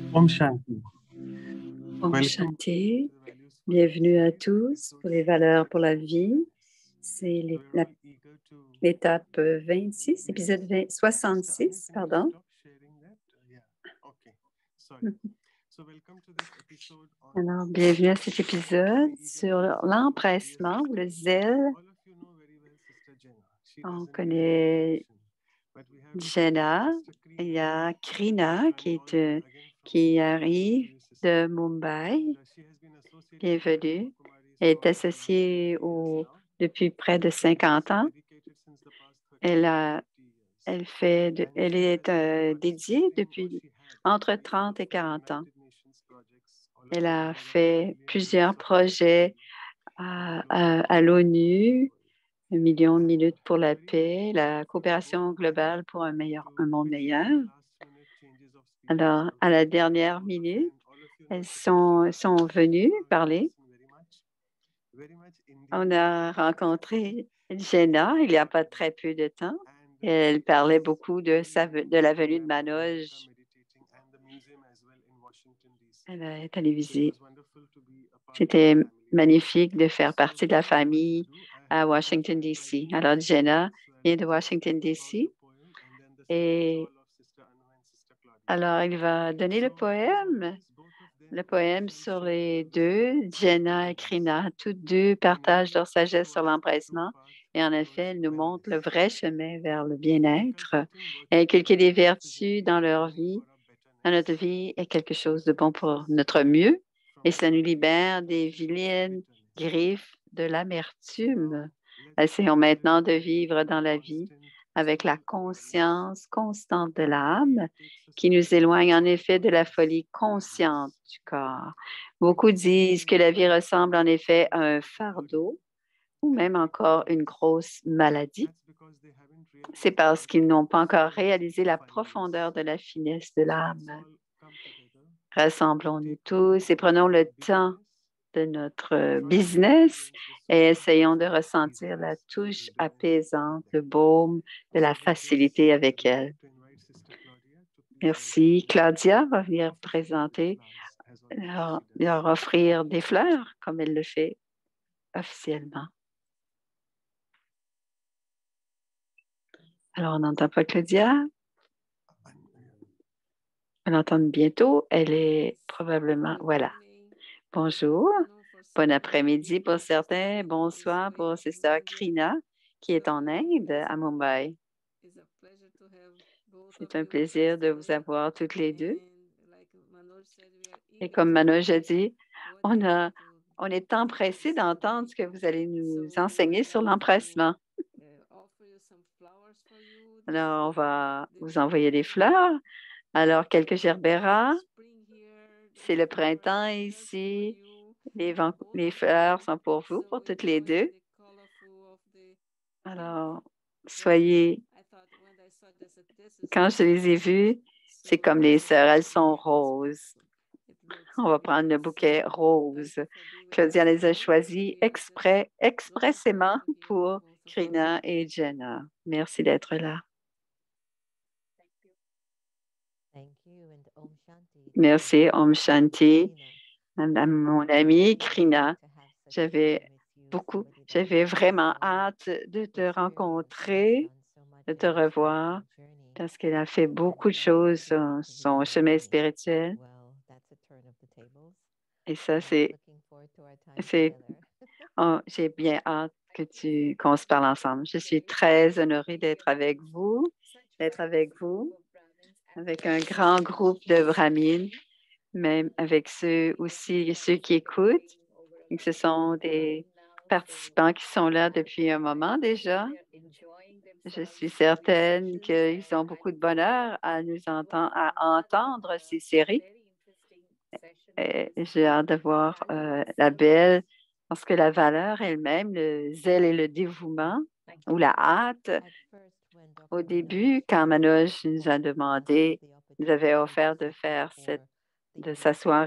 Om Shanti. Om Welcome Shanti. to the Values for Bienvenue à Life, tous pour les episode valeurs pour la 26. vie. C'est So we're all eager to l'étape yes. 26, épisode Sister Anil, 66, can you pardon. stop sharing that? Yeah. Okay. Sorry. So welcome to this episode on Alors, bienvenue à cet we're épisode all eager sur to listen to l'empressement ou le various zèle. all of you know very well Sister Jenna. She On doesn't need an connaît introduction. But we have Jenna. Sister Il y Krina, a who Krina has qui, joined all of you again from qui Mumbai. Welcome to arrive you, Sister. de Mumbai. And she has been associated with Bienvenue. Brahma Kumaris Elle est for the last 50 associée years now. depuis près de And she has 50 ans. dedicated since the past 30 Elle, 50 years. elle est dédiée Participating what depuis she had entre in all 30 of et the 40 ans. United Nations projects. All of Elle you know a more than 1 fait million plusieurs minutes of peace projets and à l'ONU, 1 million de And minutes pour la very paix, la if you coopération go globale pour un monde which meilleur. are the last minute changes of speakers Alors, à also. la dernière minute, All of you know elles Sister Krina. sont venues We parler. listen very much Indian On a rencontré Jenna il n'y a pas très peu de temps. and Elle parlait she's beaucoup been de la venue de Bank of Manoj. America meditating and the museum as well in Washington DC. Elle est So allée it visiter. was wonderful to be a part of the C'était family. magnifique de faire partie de la So without much famille ado, I à have Washington, invited my D.C. dear Alors, sister Jenna est de Swati Washington, about the D.C. poem and then the stage is Et all of Sister Anu and Sister Claudia. alors, il va donner le So as poème. always, both of them Le poème shall sur share les their wisdom deux, Jenna et with us. Krina, toutes deux In partagent order leur sagesse to sur us a true l'empressement. path Et en effet, towards elles nous montrent le wellness. vrai chemin vers le bien-être. Inculcating Et virtues inculquer in des our life is vertus indeed dans a leur journey vie, for our dans notre betterness. vie, est quelque It chose de bon liberates pour us notre mieux. Et from cela nous our libère innate des feelings of vilaines bitterness. griffes de So now l'amertume. let's Essayons live maintenant de with vivre the dans la vie constant avec la soul awareness. conscience constante de Usually l'âme it takes us qui to nous become éloigne en more effet de la conscious. folie consciente Yes. du corps. It Beaucoup can disent be que la vie a ressemble en effet à un burden of the body fardeau ou même and encore une grosse maladie. that's because they haven't C'est realized parce qu'ils the n'ont pas encore profound réalisé la fineness. profondeur de la finesse de So let's l'âme. all come together, Rassemblons-nous take time tous et out prenons from our le temps busyness, de notre try to business experience the et soothing essayons touch de of ressentir la easiness and touche eagerness with apaisante, le them. baume de la So with this, facilité I avec would elle. like to invite Sister Claudia to please Merci. welcome Claudia va and venir offer some présenter, flowers as always she leur does. offrir des fleurs comme elle le fait officiellement. Alors, on n'entend pas Claudia. On l'entend bientôt. Elle est probablement... Voilà. Bonjour. Bon après-midi pour certains. Bonsoir pour Sister Krina qui est en Inde, à Mumbai. C'est un plaisir de vous avoir toutes les deux. Et comme Manoj a dit, on est empressé d'entendre ce que vous allez nous enseigner sur l'empressement. Alors, on va vous envoyer des fleurs. Alors, quelques gerbera. C'est le printemps ici. Les fleurs sont pour vous, pour toutes les deux. Alors, soyez... Quand je les ai vues, c'est comme les sœurs, elles sont roses. On va prendre le bouquet rose. Claudia les a choisis expressément pour Krina et Jenna. Merci d'être là. Merci, Om Shanti. À mon amie Krina, j'avais vraiment hâte de te rencontrer, de te revoir, parce qu'elle a fait beaucoup de choses sur son chemin spirituel. Et ça, j'ai bien hâte qu'on se parle ensemble. Je suis très honorée d'être avec vous, avec un grand groupe de Brahmines, même avec ceux qui écoutent. Et ce sont des participants qui sont là depuis un moment déjà. Je suis certaine qu'ils ont beaucoup de bonheur à entendre ces séries. Et j'ai hâte de voir la belle, parce que la valeur elle-même, le zèle et le dévouement, ou la hâte, au début, quand Manoj nous a demandé, nous avait offert de s'asseoir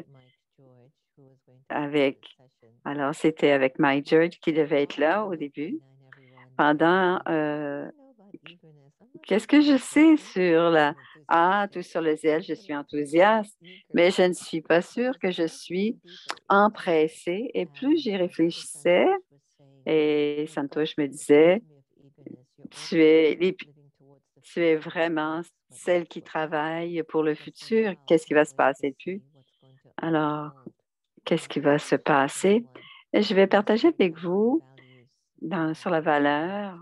alors c'était avec Mike George qui devait être là au début. Qu'est-ce que je sais sur hâte ou sur le zèle, je suis enthousiaste, mais je ne suis pas sûre que je suis empressée. Et plus j'y réfléchissais, et Santosh me disait, tu es vraiment celle qui travaille pour le futur. Qu'est-ce qui va se passer puis? Alors, qu'est-ce qui va se passer? Et je vais partager avec vous sur la valeur.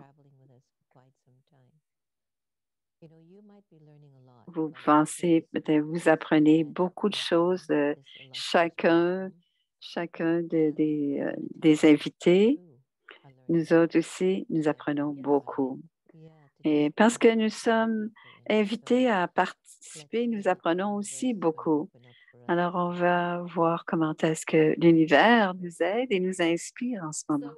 Vous pensez, peut-être, vous apprenez beaucoup de choses, chacun des invités. Nous autres aussi, nous apprenons beaucoup. Et parce que nous sommes invités à participer, nous apprenons aussi beaucoup. Alors, on va voir comment est-ce que l'univers nous aide et nous inspire en ce moment.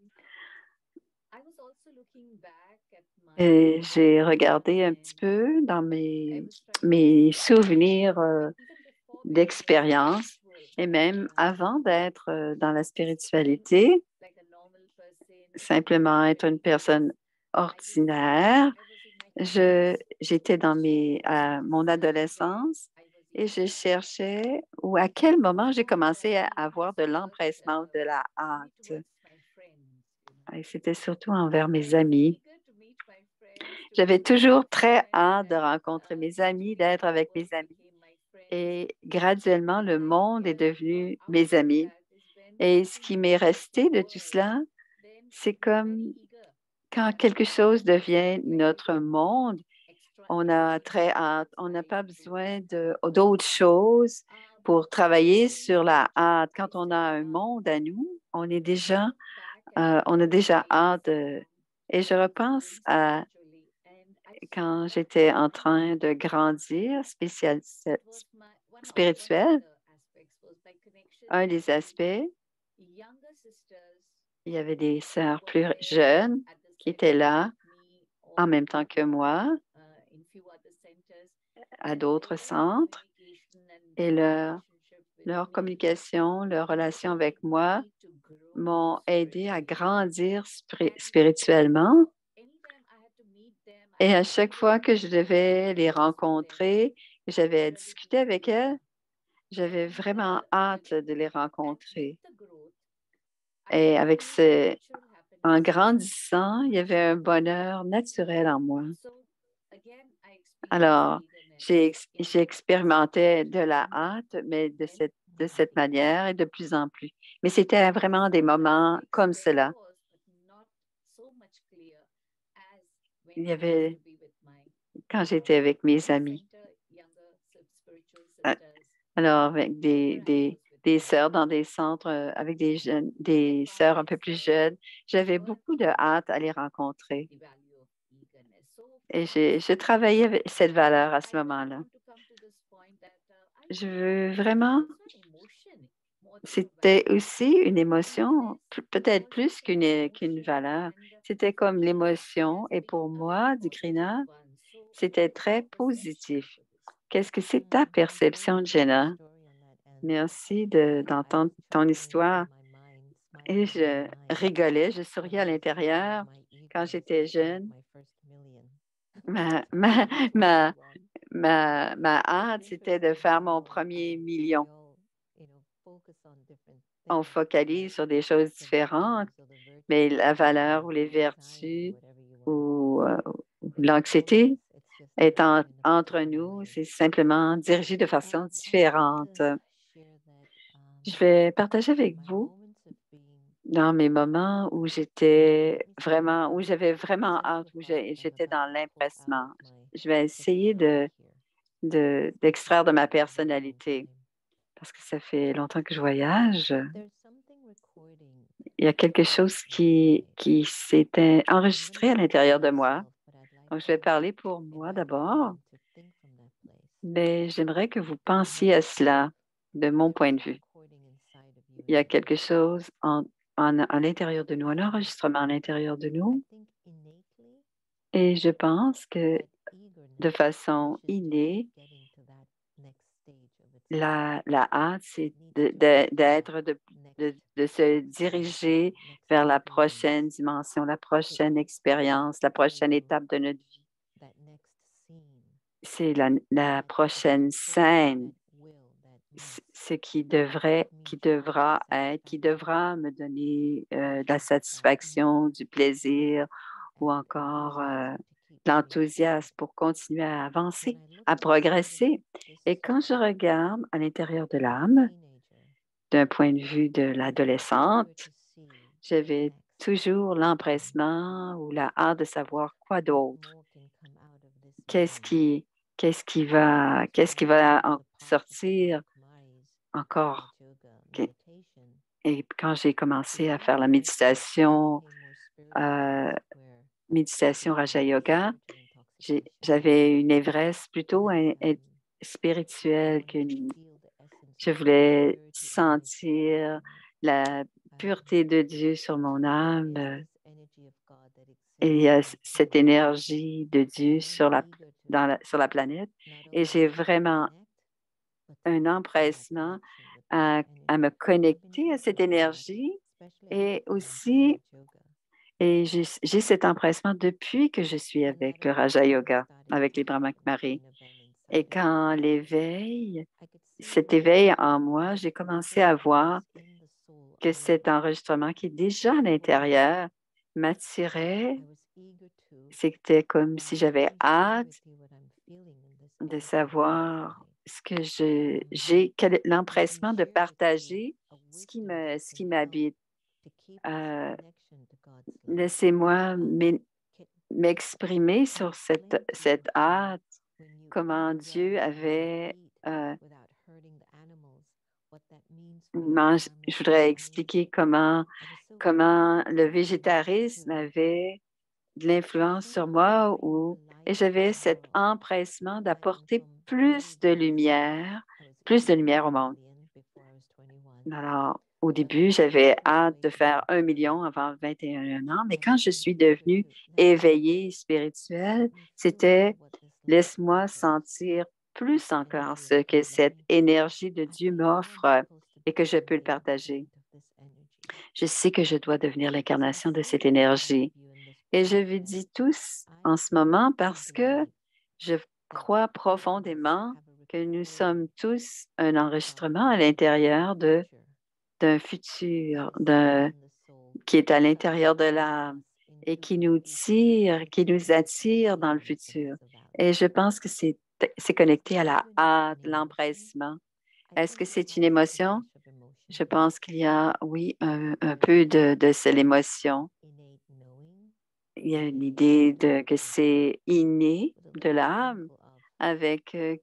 Et j'ai regardé un petit peu dans mes souvenirs d'expérience et même avant d'être dans la spiritualité, simplement être une personne ordinaire, j'étais dans mon adolescence et je cherchais ou à quel moment j'ai commencé à avoir de l'empressement, de la hâte. Et c'était surtout envers mes amis. J'avais toujours très hâte de rencontrer mes amis, d'être avec mes amis. Et graduellement, le monde est devenu mes amis. Et ce qui m'est resté de tout cela, c'est comme quand quelque chose devient notre monde, on a très hâte. On n'a pas besoin d'autres choses pour travailler sur la hâte. Quand on a un monde à nous, on a déjà hâte. Et je repense à quand j'étais en train de grandir spirituel. Un des aspects, il y avait des sœurs plus jeunes qui étaient là en même temps que moi à d'autres centres et leur communication, leur relation avec moi m'ont aidé à grandir spirituellement. Et à chaque fois que je devais les rencontrer, j'avais discuté avec elles, j'avais vraiment hâte de les rencontrer. Et en grandissant, il y avait un bonheur naturel en moi. Alors, j'expérimentais de la hâte, mais de cette manière et de plus en plus. Mais c'était vraiment des moments comme cela. Il y avait, quand j'étais avec mes amis, alors avec des sœurs dans des centres, avec des sœurs un peu plus jeunes, j'avais beaucoup de hâte à les rencontrer. Et j'ai travaillé avec cette valeur à ce moment-là. Je veux vraiment, c'était aussi une émotion, peut-être plus qu'une valeur. C'était comme l'émotion. Et pour moi, Dikrina, c'était très positif. Qu'est-ce que c'est ta perception, Jenna? Merci d'entendre ton histoire. Et je rigolais, je souriais à l'intérieur quand j'étais jeune. Ma, ma, ma, ma hâte, c'était de faire mon premier million. On focalise sur des choses différentes, mais la valeur ou les vertus ou l'anxiété est entre nous, c'est simplement dirigé de façon différente. Je vais partager avec vous dans mes moments où où j'avais vraiment hâte, où j'étais dans l'empressement. Je vais essayer d'extraire de ma personnalité parce que ça fait longtemps que je voyage. Il y a quelque chose qui s'était enregistré à l'intérieur de moi. Donc, je vais parler pour moi d'abord, mais j'aimerais que vous pensiez à cela de mon point de vue. Il y a quelque chose à l'intérieur de nous, un enregistrement à l'intérieur de nous. Et je pense que de façon innée, la hâte, c'est de se diriger vers la prochaine dimension, la prochaine expérience, la prochaine étape de notre vie. c'est la prochaine scène, ce qui devra être, qui devra me donner de la satisfaction, du plaisir ou encore l'enthousiasme pour continuer à avancer, à progresser. Et quand je regarde à l'intérieur de l'âme, d'un point de vue de l'adolescente, j'avais toujours l'empressement ou la hâte de savoir quoi d'autre. Qu'est-ce qui, qu'est-ce qui va en sortir encore? Et quand j'ai commencé à faire la méditation Raja Yoga, j'avais une ivresse plutôt spirituelle je voulais sentir la pureté de Dieu sur mon âme. Et il y a cette énergie de Dieu sur la planète. Et j'ai vraiment un empressement à me connecter à cette énergie et aussi, et j'ai cet empressement depuis que je suis avec le Raja Yoga, avec les Brahma Kumaris. Et quand cet éveil en moi, j'ai commencé à voir que cet enregistrement qui est déjà à l'intérieur m'attirait. C'était comme si j'avais hâte de savoir ce que j'ai, l'empressement de partager ce qui m'habite. Laissez-moi m'exprimer sur cette hâte, comment Dieu avait je voudrais expliquer comment le végétarisme avait de l'influence sur moi et j'avais cet empressement d'apporter plus de lumière au monde. Alors, au début, j'avais hâte de faire 1 million avant 21 ans, mais quand je suis devenue éveillée spirituelle, c'était laisse-moi sentir plus encore ce que cette énergie de Dieu m'offre et que je peux le partager. Je sais que je dois devenir l'incarnation de cette énergie. Et je vous dis tous en ce moment parce que je crois profondément que nous sommes tous un enregistrement à l'intérieur d'un futur, qui est à l'intérieur de l'âme et qui nous attire dans le futur. Et je pense que c'est connecté à la hâte, l'empressement. Est-ce que c'est une émotion? Je pense qu'il y a, oui, un peu de cette émotion. Il y a une idée que c'est inné de l'âme avec un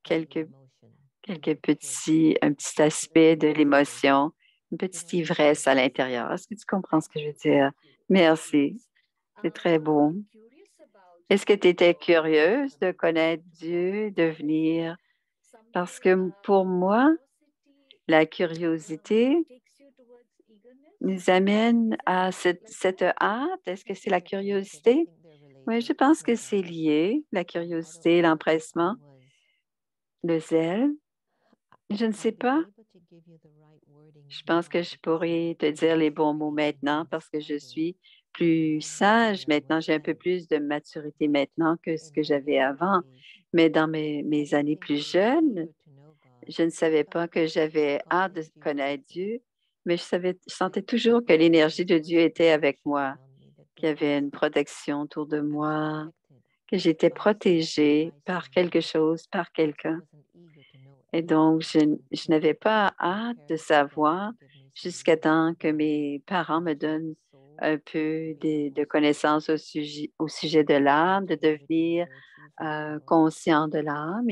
petit aspect de l'émotion, une petite ivresse à l'intérieur. Est-ce que tu comprends ce que je veux dire? Merci. C'est très beau. Est-ce que tu étais curieuse de connaître Dieu, de venir? Parce que pour moi, la curiosité nous amène à cette hâte. Est-ce que c'est la curiosité? Oui, je pense que c'est lié, la curiosité, l'empressement, le zèle. Je ne sais pas. Je pense que je pourrais te dire les bons mots maintenant parce que je suis plus sage maintenant. J'ai un peu plus de maturité maintenant que ce que j'avais avant. Mais dans mes années plus jeunes, je ne savais pas que j'avais hâte de connaître Dieu, mais je sentais toujours que l'énergie de Dieu était avec moi, qu'il y avait une protection autour de moi, que j'étais protégée par quelque chose, par quelqu'un. Et donc, je n'avais pas hâte de savoir jusqu'à temps que mes parents me donnent un peu de connaissances au sujet de l'âme, de devenir conscient de l'âme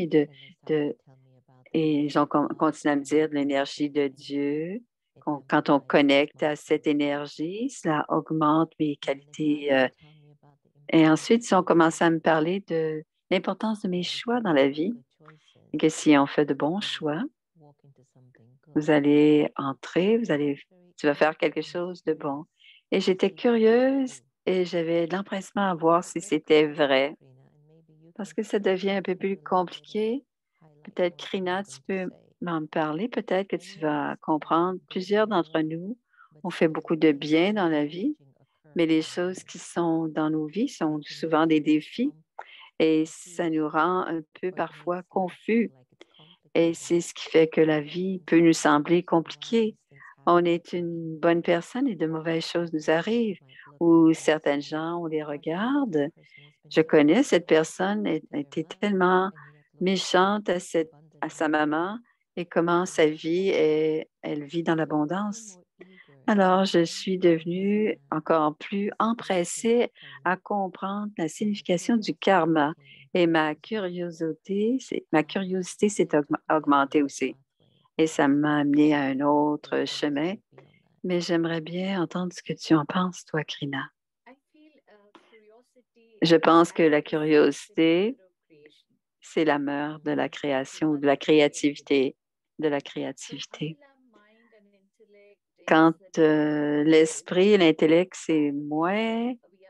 et ils ont continué à me dire de l'énergie de Dieu. Quand on connecte à cette énergie, cela augmente mes qualités. Et ensuite, ils ont commencé à me parler de l'importance de mes choix dans la vie et que si on fait de bons choix, vous allez entrer, tu vas faire quelque chose de bon. Et j'étais curieuse et j'avais l'empressement à voir si c'était vrai parce que ça devient un peu plus compliqué. Peut-être, Krina, tu peux m'en parler. Peut-être que tu vas comprendre. Plusieurs d'entre nous, on fait beaucoup de bien dans la vie, mais les choses qui sont dans nos vies sont souvent des défis. et ça nous rend un peu parfois confus. Et c'est ce qui fait que la vie peut nous sembler compliquée. On est une bonne personne et de mauvaises choses nous arrivent. Ou certaines gens, on les regarde. Je connais cette personne, elle était tellement méchante à sa maman et comment sa vie, elle vit dans l'abondance. Alors, je suis devenue encore plus empressée à comprendre la signification du karma et ma curiosité s'est augmentée aussi. Et ça m'a amené à un autre chemin. Mais j'aimerais bien entendre ce que tu en penses, toi, Krina. Je pense que la curiosité, c'est la mère de la création, de la créativité, de la créativité. Quand l'esprit et l'intellect, c'est moins,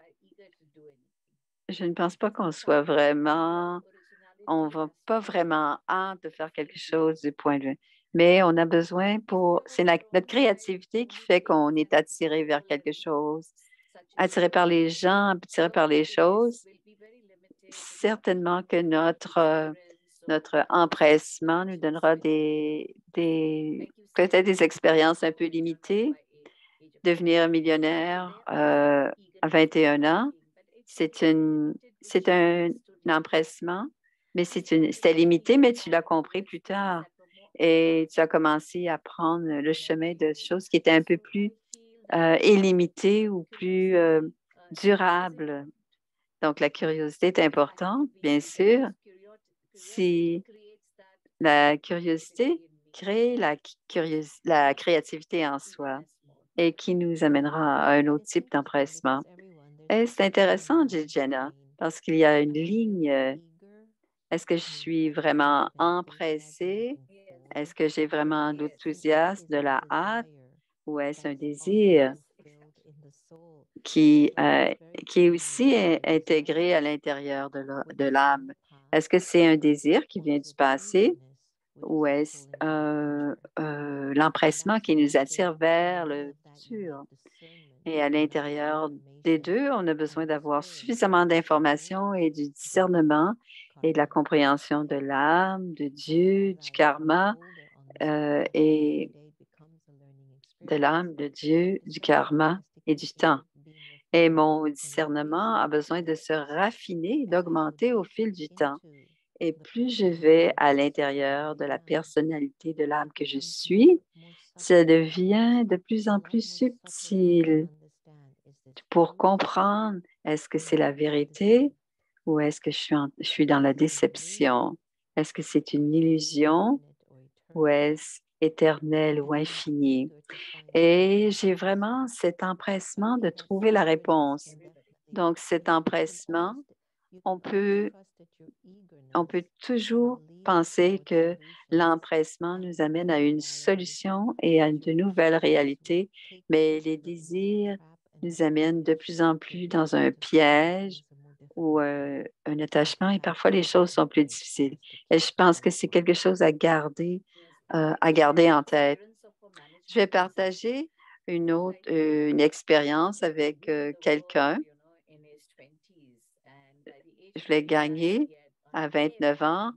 je ne pense pas qu'on soit vraiment, on va pas vraiment hâte de faire quelque chose du point de vue. Mais on a besoin c'est notre créativité qui fait qu'on est attiré vers quelque chose, attiré par les gens, attiré par les choses. Certainement que notre empressement nous donnera peut-être des expériences un peu limitées. Devenir millionnaire à 21 ans, c'est un empressement, mais c'était limité, mais tu l'as compris plus tard. Et tu as commencé à prendre le chemin de choses qui étaient un peu plus illimitées ou plus durables. Donc, la curiosité est importante, bien sûr. Si la curiosité crée la créativité en soi et qui nous amènera à un autre type d'empressement. Et c'est intéressant, dit Jenna, parce qu'il y a une ligne. Est-ce que je suis vraiment empressée? Est-ce que j'ai vraiment l'enthousiasme, de la hâte, ou est-ce un désir qui est aussi intégré à l'intérieur de l'âme? Est-ce que c'est un désir qui vient du passé ou est-ce l'empressement qui nous attire vers le futur? Et à l'intérieur des deux, on a besoin d'avoir suffisamment d'informations et du discernement et de la compréhension de l'âme, de Dieu, du karma et de l'âme, de Dieu, du karma et du temps. Et mon discernement a besoin de se raffiner, d'augmenter au fil du temps. Et plus je vais à l'intérieur de la personnalité de l'âme que je suis, ça devient de plus en plus subtil pour comprendre est-ce que c'est la vérité ou est-ce que je suis dans la déception? Est-ce que c'est une illusion ou est-ce éternel ou infini? Et j'ai vraiment cet empressement de trouver la réponse. Donc, cet empressement, on peut, on peut toujours penser que l'empressement nous amène à une solution et à de nouvelles réalités, mais les désirs nous amènent de plus en plus dans un piège ou un attachement et parfois les choses sont plus difficiles. Et je pense que c'est quelque chose à garder en tête. Je vais partager une expérience avec quelqu'un. Je l'ai gagné à 29 ans.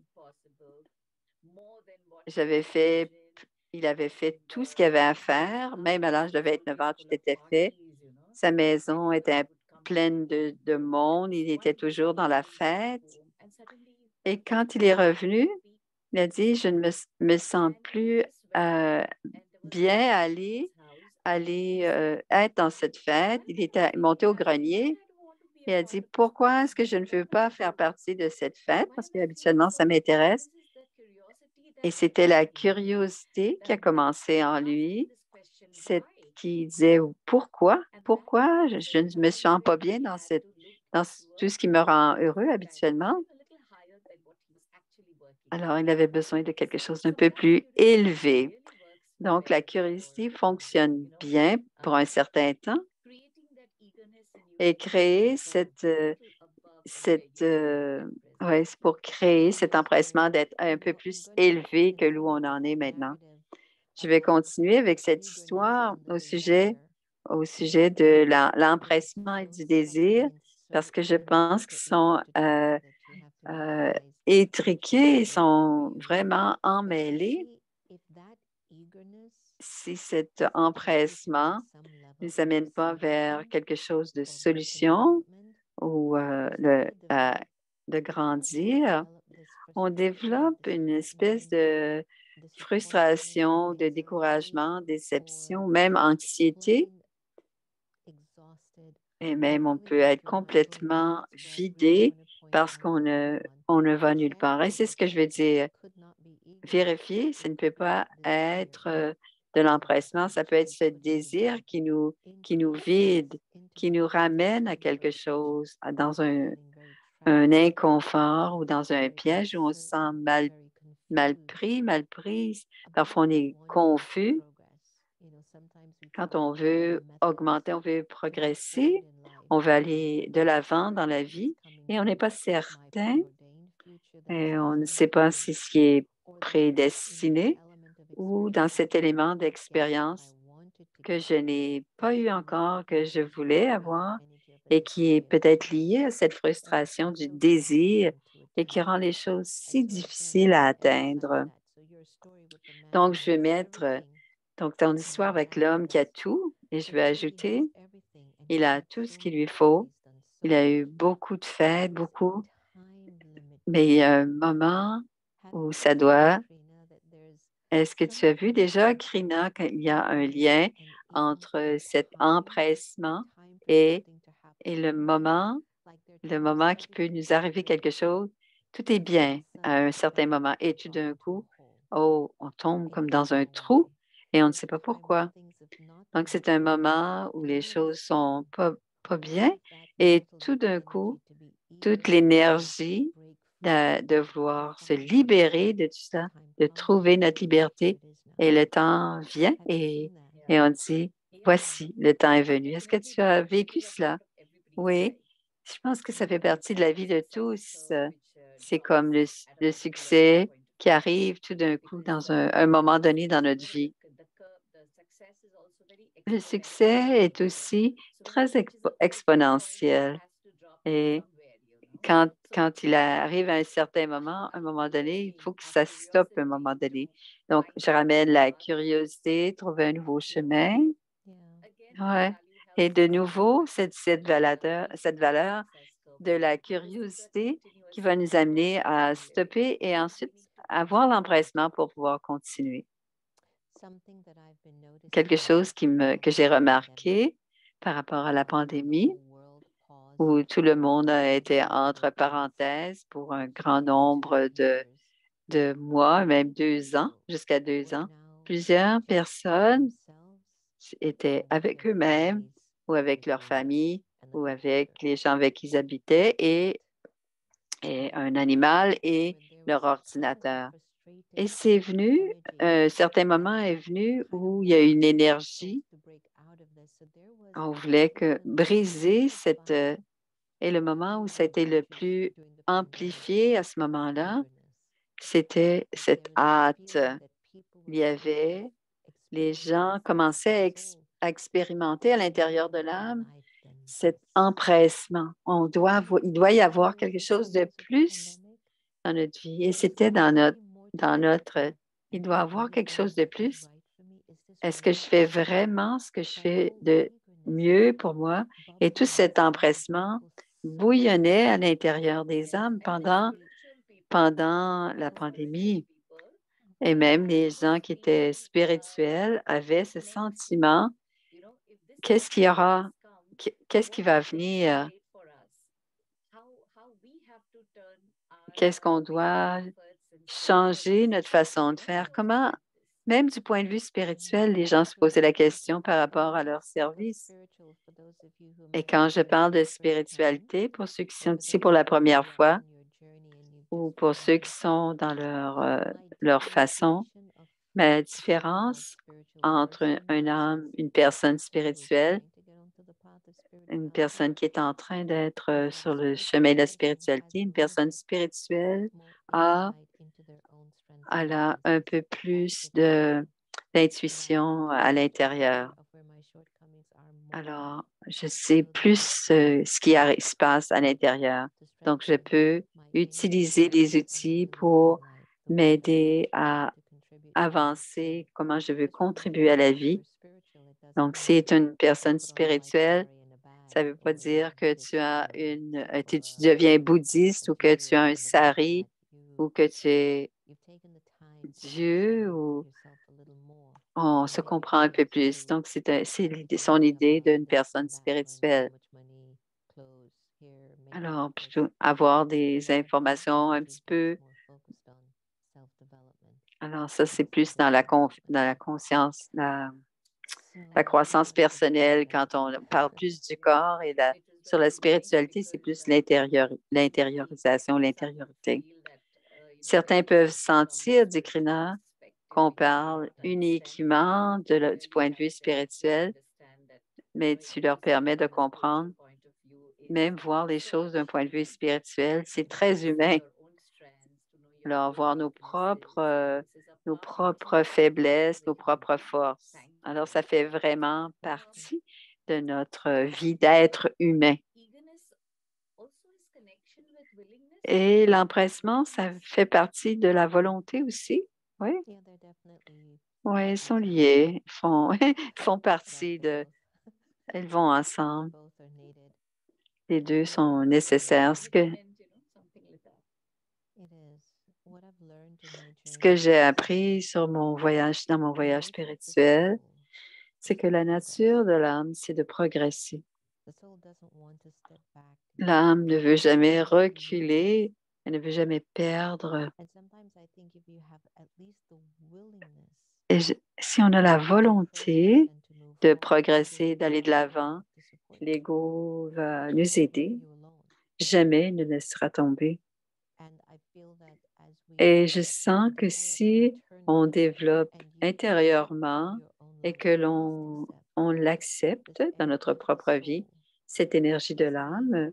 Il avait fait tout ce qu'il avait à faire, même à l'âge de 29 ans, tout était fait. Sa maison était pleine de monde. Il était toujours dans la fête. Et quand il est revenu, il a dit, je ne me sens plus bien aller être dans cette fête. Il était monté au grenier et a dit, pourquoi est-ce que je ne veux pas faire partie de cette fête? Parce qu'habituellement, ça m'intéresse. Et c'était la curiosité qui a commencé en lui, qui disait, pourquoi? Pourquoi je ne me sens pas bien dans tout ce qui me rend heureux habituellement? Alors, il avait besoin de quelque chose d'un peu plus élevé. Donc, la curiosité fonctionne bien pour un certain temps et c'est pour créer cet empressement d'être un peu plus élevé que l'où on en est maintenant. Je vais continuer avec cette histoire au sujet de l'empressement et du désir parce que je pense qu'ils sont étriqués, sont vraiment emmêlés. Si cet empressement ne nous amène pas vers quelque chose de solution ou de grandir, on développe une espèce de frustration, de découragement, déception, même anxiété. Et même on peut être complètement vidé parce on ne va nulle part. Et c'est ce que je veux dire. Vérifier, ça ne peut pas être de l'empressement, ça peut être ce désir qui nous vide, qui nous ramène à quelque chose, dans un inconfort ou dans un piège où on se sent mal pris, mal prise. Parfois, on est confus. Quand on veut augmenter, on veut progresser, on veut aller de l'avant dans la vie et on n'est pas certain et on ne sait pas si ce qui est prédestiné ou dans cet élément d'expérience que je n'ai pas eu encore, que je voulais avoir et qui est peut-être lié à cette frustration du désir et qui rend les choses si difficiles à atteindre. Donc, je vais mettre ton histoire avec l'homme qui a tout et je vais ajouter, il a tout ce qu'il lui faut. Il a eu beaucoup de fêtes, beaucoup, mais il y a un moment où ça doit. Est-ce que tu as vu déjà, Krina, qu'il y a un lien entre cet empressement et le moment qui peut nous arriver quelque chose? Tout est bien à un certain moment et tout d'un coup, oh, on tombe comme dans un trou et on ne sait pas pourquoi. Donc, c'est un moment où les choses sont pas bien et tout d'un coup, toute l'énergie de vouloir se libérer de tout ça, de trouver notre liberté. Et le temps vient et on dit, voici, le temps est venu. Est-ce que tu as vécu cela? Oui, je pense que ça fait partie de la vie de tous. C'est comme le succès qui arrive tout d'un coup dans un moment donné dans notre vie. Le succès est aussi très exponentiel. Et quand il arrive à un moment donné, il faut que ça stoppe à un moment donné. Donc, je ramène la curiosité, trouver un nouveau chemin. Ouais. Et de nouveau, cette valeur de la curiosité qui va nous amener à stopper et ensuite avoir l'empressement pour pouvoir continuer. Quelque chose que j'ai remarqué par rapport à la pandémie, où tout le monde a été entre parenthèses pour un grand nombre de mois, même 2 ans, jusqu'à 2 ans. Plusieurs personnes étaient avec eux-mêmes ou avec leur famille ou avec les gens avec qui ils habitaient et un animal et leur ordinateur. Et c'est venu, un certain moment est venu où il y a une énergie. On voulait briser cette. Et le moment où ça a été le plus amplifié à ce moment-là, c'était cette hâte. Il y avait, les gens commençaient à expérimenter à l'intérieur de l'âme cet empressement. Il doit y avoir quelque chose de plus dans notre vie. Et c'était il doit y avoir quelque chose de plus. Est-ce que je fais vraiment ce que je fais de mieux pour moi? Et tout cet empressement bouillonnait à l'intérieur des âmes pendant la pandémie. Et même les gens qui étaient spirituels avaient ce sentiment, qu'est-ce qu'il y aura? Qu'est-ce qui va venir? Qu'est-ce qu'on doit changer notre façon de faire? Comment, même du point de vue spirituel, les gens se posaient la question par rapport à leur service. Et quand je parle de spiritualité, pour ceux qui sont ici pour la première fois ou pour ceux qui sont dans leur façon, la différence entre un âme, une personne spirituelle, une personne qui est en train d'être sur le chemin de la spiritualité, une personne spirituelle elle a un peu plus d'intuition à l'intérieur. Alors, je sais plus ce qui se passe à l'intérieur. Donc, je peux utiliser les outils pour m'aider à avancer, comment je veux contribuer à la vie. Donc, si tu es une personne spirituelle, ça ne veut pas dire que tu deviens bouddhiste ou que tu as un sari ou que tu es Dieu ou on se comprend un peu plus. Donc, son idée d'une personne spirituelle. Alors, plutôt avoir des informations un petit peu. Alors, ça, c'est plus dans la conscience, la croissance personnelle. Quand on parle plus du corps et sur la spiritualité, c'est plus l'intériorisation, l'intériorité. Certains peuvent sentir, dit Krina, qu'on parle uniquement du point de vue spirituel, mais tu leur permets de comprendre, même voir les choses d'un point de vue spirituel, c'est très humain. Alors, voir nos propres faiblesses, nos propres forces. Alors, ça fait vraiment partie de notre vie d'être humain. Et l'empressement, ça fait partie de la volonté aussi. Oui. Oui, ils sont liés. Ils font partie de. Ils vont ensemble. Les deux sont nécessaires. Ce que j'ai appris dans mon voyage spirituel, c'est que la nature de l'âme, c'est de progresser. L'âme ne veut jamais reculer, elle ne veut jamais perdre. Et si on a la volonté de progresser, d'aller de l'avant, l'ego va nous aider. Jamais il ne laissera tomber. Et je sens que si on développe intérieurement et que l'on l'accepte dans notre propre vie, cette énergie de l'âme,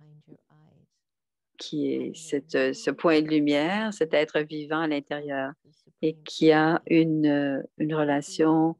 qui est ce point de lumière, cet être vivant à l'intérieur et qui a une relation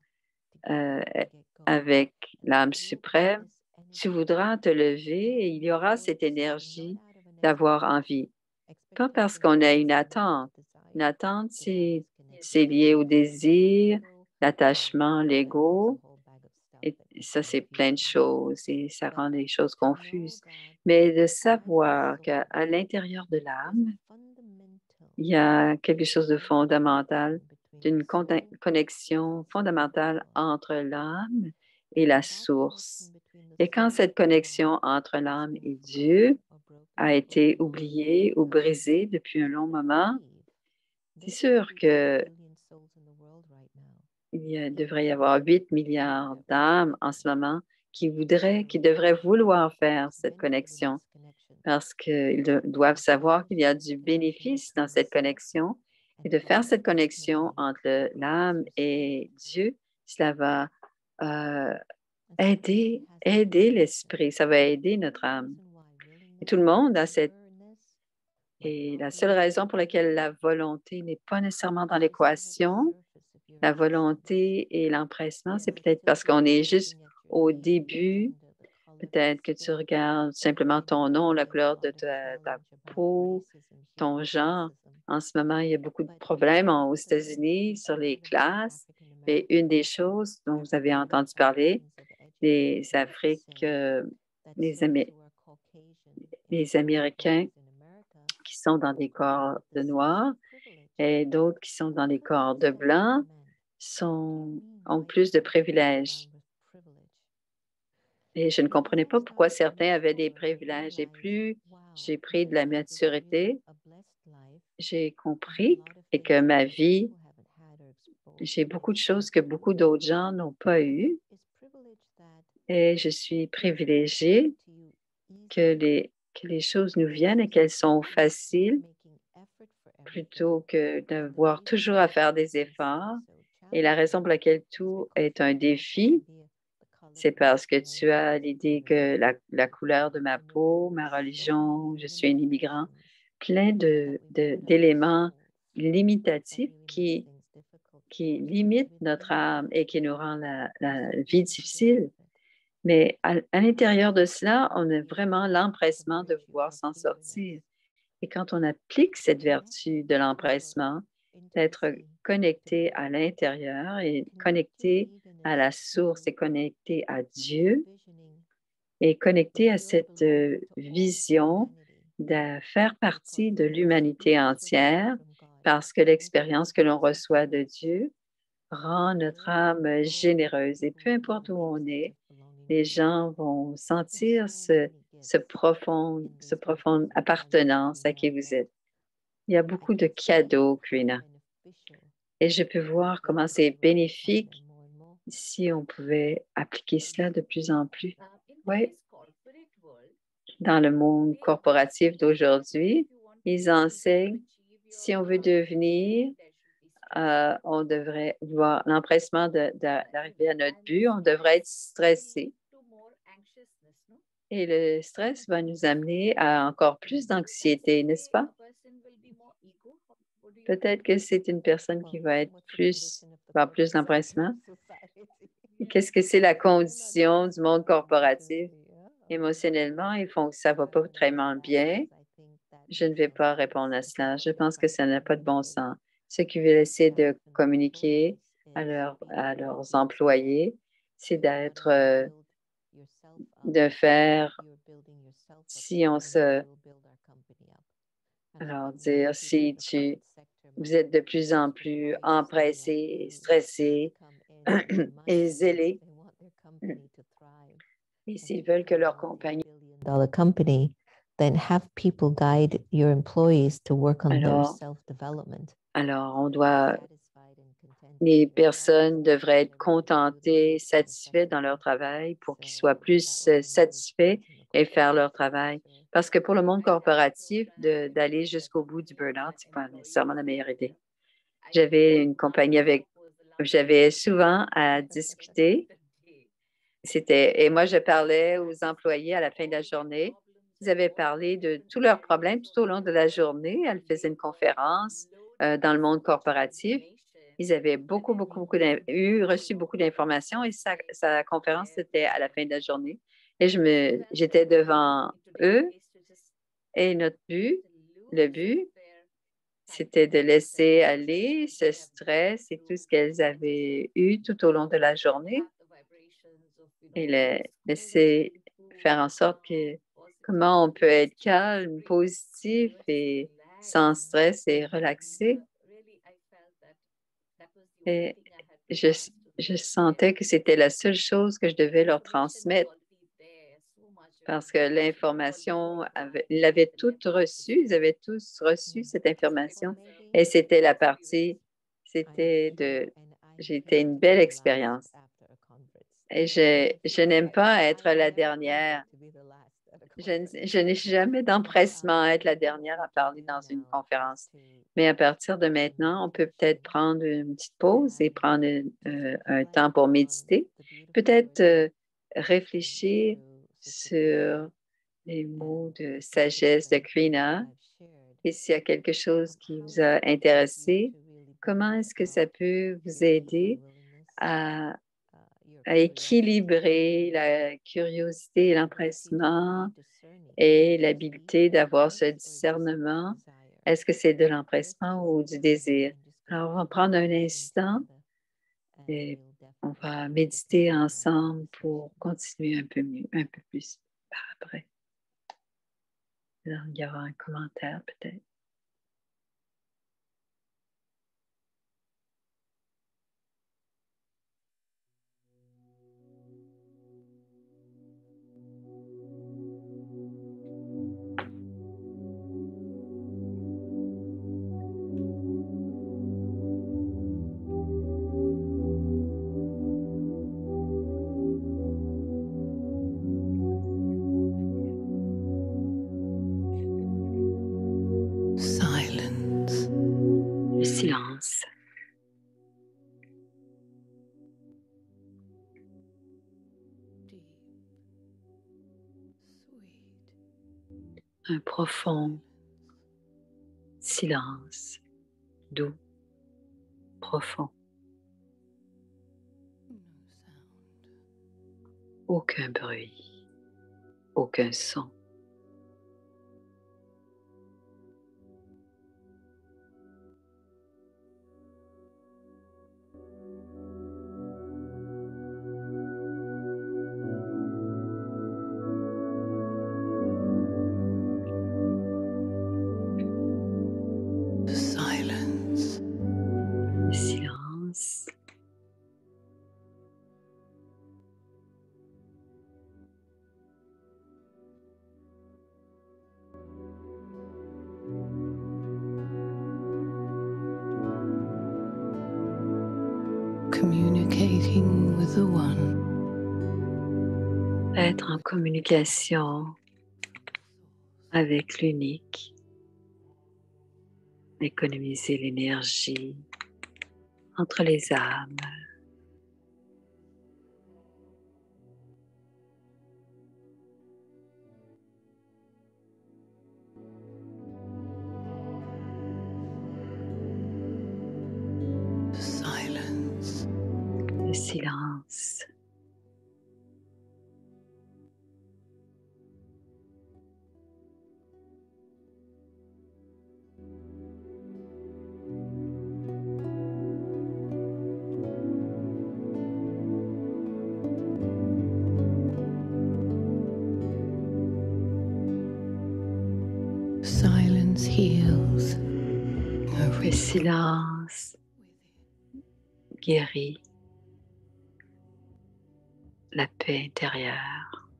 avec l'âme suprême, tu voudras te lever et il y aura cette énergie d'avoir envie. Pas parce qu'on a une attente. Une attente, c'est lié au désir, l'attachement, l'ego. Et ça, c'est plein de choses et ça rend les choses confuses. Mais de savoir qu'à l'intérieur de l'âme, il y a quelque chose de fondamental, d'une connexion fondamentale entre l'âme et la source. Et quand cette connexion entre l'âme et Dieu a été oubliée ou brisée depuis un long moment, c'est sûr que devrait y avoir 8 milliards d'âmes en ce moment qui devraient vouloir faire cette connexion parce qu'ils doivent savoir qu'il y a du bénéfice dans cette connexion et de faire cette connexion entre l'âme et Dieu, cela va aider l'esprit, ça va aider notre âme. Et tout le monde a cette. Et la seule raison pour laquelle la volonté n'est pas nécessairement dans l'équation, la volonté et l'empressement, c'est peut-être parce qu'on est juste au début. Peut-être que tu regardes simplement ton nom, la couleur de ta peau, ton genre. En ce moment, il y a beaucoup de problèmes aux États-Unis sur les classes. Et une des choses dont vous avez entendu parler, les les Américains qui sont dans des corps de noirs et d'autres qui sont dans des corps de blancs ont plus de privilèges. Et je ne comprenais pas pourquoi certains avaient des privilèges. Et plus j'ai pris de la maturité, j'ai compris et que ma vie, j'ai beaucoup de choses que beaucoup d'autres gens n'ont pas eues. Et je suis privilégiée que les choses nous viennent et qu'elles sont faciles plutôt que d'avoir toujours à faire des efforts. Et la raison pour laquelle tout est un défi, c'est parce que tu as l'idée que la couleur de ma peau, ma religion, je suis un immigrant, plein d'éléments limitatifs qui limitent notre âme et qui nous rend la vie difficile. Mais à l'intérieur de cela, on a vraiment l'empressement de vouloir s'en sortir. Et quand on applique cette vertu de l'empressement, d'être connecté à l'intérieur et connecté à la source et connecté à Dieu et connecté à cette vision de faire partie de l'humanité entière parce que l'expérience que l'on reçoit de Dieu rend notre âme généreuse. Et peu importe où on est, les gens vont sentir ce profond appartenance à qui vous êtes. Il y a beaucoup de cadeaux, Krina. Et je peux voir comment c'est bénéfique si on pouvait appliquer cela de plus en plus. Oui. Dans le monde corporatif d'aujourd'hui, ils enseignent si on veut devenir, on devrait voir l'empressement d'arriver à notre but, on devrait être stressé. Et le stress va nous amener à encore plus d'anxiété, n'est-ce pas? Peut-être que c'est une personne qui va avoir plus d'empressement. Qu'est-ce que c'est la condition du monde corporatif? Émotionnellement, ça va pas très bien. Je ne vais pas répondre à cela. Je pense que ça n'a pas de bon sens. Ceux qui veulent essayer de communiquer à leurs employés, c'est de faire, si on se, alors dire, si vous êtes de plus en plus empressé, stressé et zélé, et s'ils veulent que leur compagnie company, then have people guide your employees to work on their self-development. Alors, les personnes devraient être contentées, satisfaites dans leur travail pour qu'ils soient plus satisfaits et faire leur travail. Parce que pour le monde corporatif, d'aller jusqu'au bout du burn-out, ce n'est pas nécessairement la meilleure idée. J'avais une compagnie j'avais souvent à discuter. Et moi, je parlais aux employés à la fin de la journée. Ils avaient parlé de tous leurs problèmes tout au long de la journée. Elles faisaient une conférence dans le monde corporatif. Ils avaient reçu beaucoup d'informations et sa conférence, c'était à la fin de la journée. Et j'étais devant eux et le but, c'était de laisser aller ce stress et tout ce qu'elles avaient eu tout au long de la journée et laisser faire en sorte que comment on peut être calme, positif et sans stress et relaxé. Et je sentais que c'était la seule chose que je devais leur transmettre parce que l'information, ils l'avaient toute reçue, ils avaient tous reçu cette information et c'était j'ai une belle expérience. Et je n'aime pas être la dernière. Je n'ai jamais d'empressement à être la dernière à parler dans une conférence. Mais à partir de maintenant, on peut peut-être prendre une petite pause et prendre un temps pour méditer. Peut-être réfléchir sur les mots de sagesse de Krina. Et s'il y a quelque chose qui vous a intéressé, comment est-ce que ça peut vous aider à équilibrer la curiosité et l'empressement et l'habileté d'avoir ce discernement? Est-ce que c'est de l'empressement ou du désir? Alors, on va prendre un instant et on va méditer ensemble pour continuer un peu plus par après. Alors, il y aura un commentaire peut-être. Le silence. Un profond silence, doux, profond. Aucun bruit, aucun son. communicating with the One. Être en communication avec l'unique. Économiser l'énergie entre les âmes. Silence. Le silence. Silence heals. Le silence guérit la paix intérieure.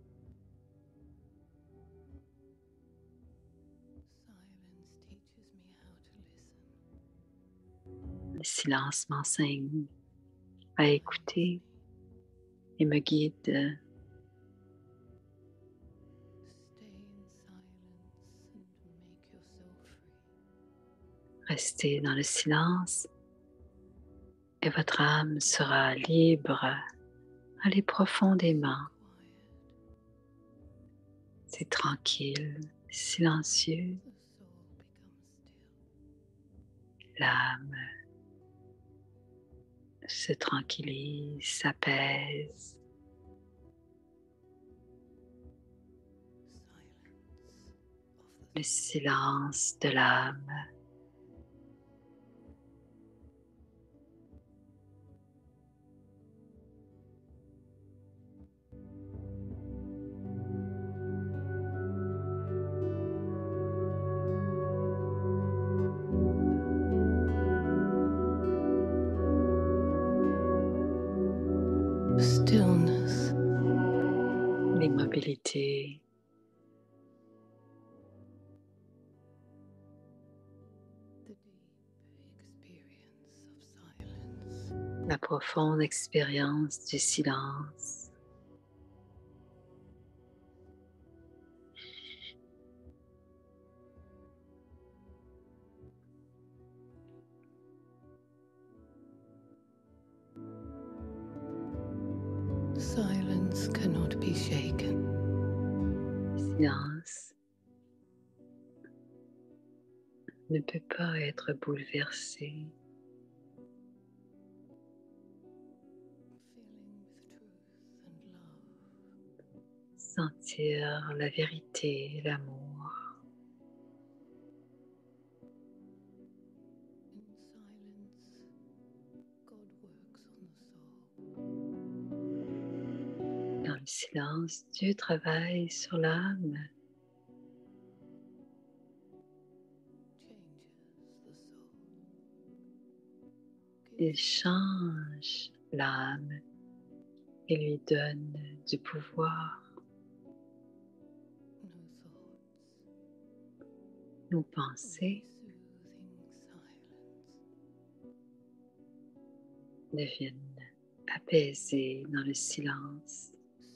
Le silence m'enseigne à écouter et me guide. Restez dans le silence et votre âme sera libre. Allez profondément. C'est tranquille, silencieux. L'âme se tranquillise, s'apaise. Le silence de l'âme. Stillness. L'immobilité. The deep experience of silence. La profonde expérience du silence. Silence cannot be shaken. Le silence ne peut pas être bouleversé. Sentir la vérité et l'amour. Dans le silence, Dieu travaille sur l'âme. Il change l'âme et lui donne du pouvoir. Nos pensées deviennent apaisées dans le silence.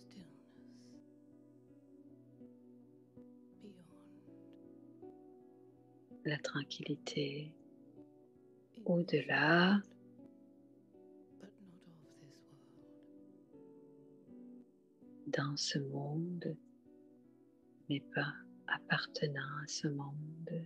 La tranquillité au-delà dans ce monde, mais pas appartenant à ce monde.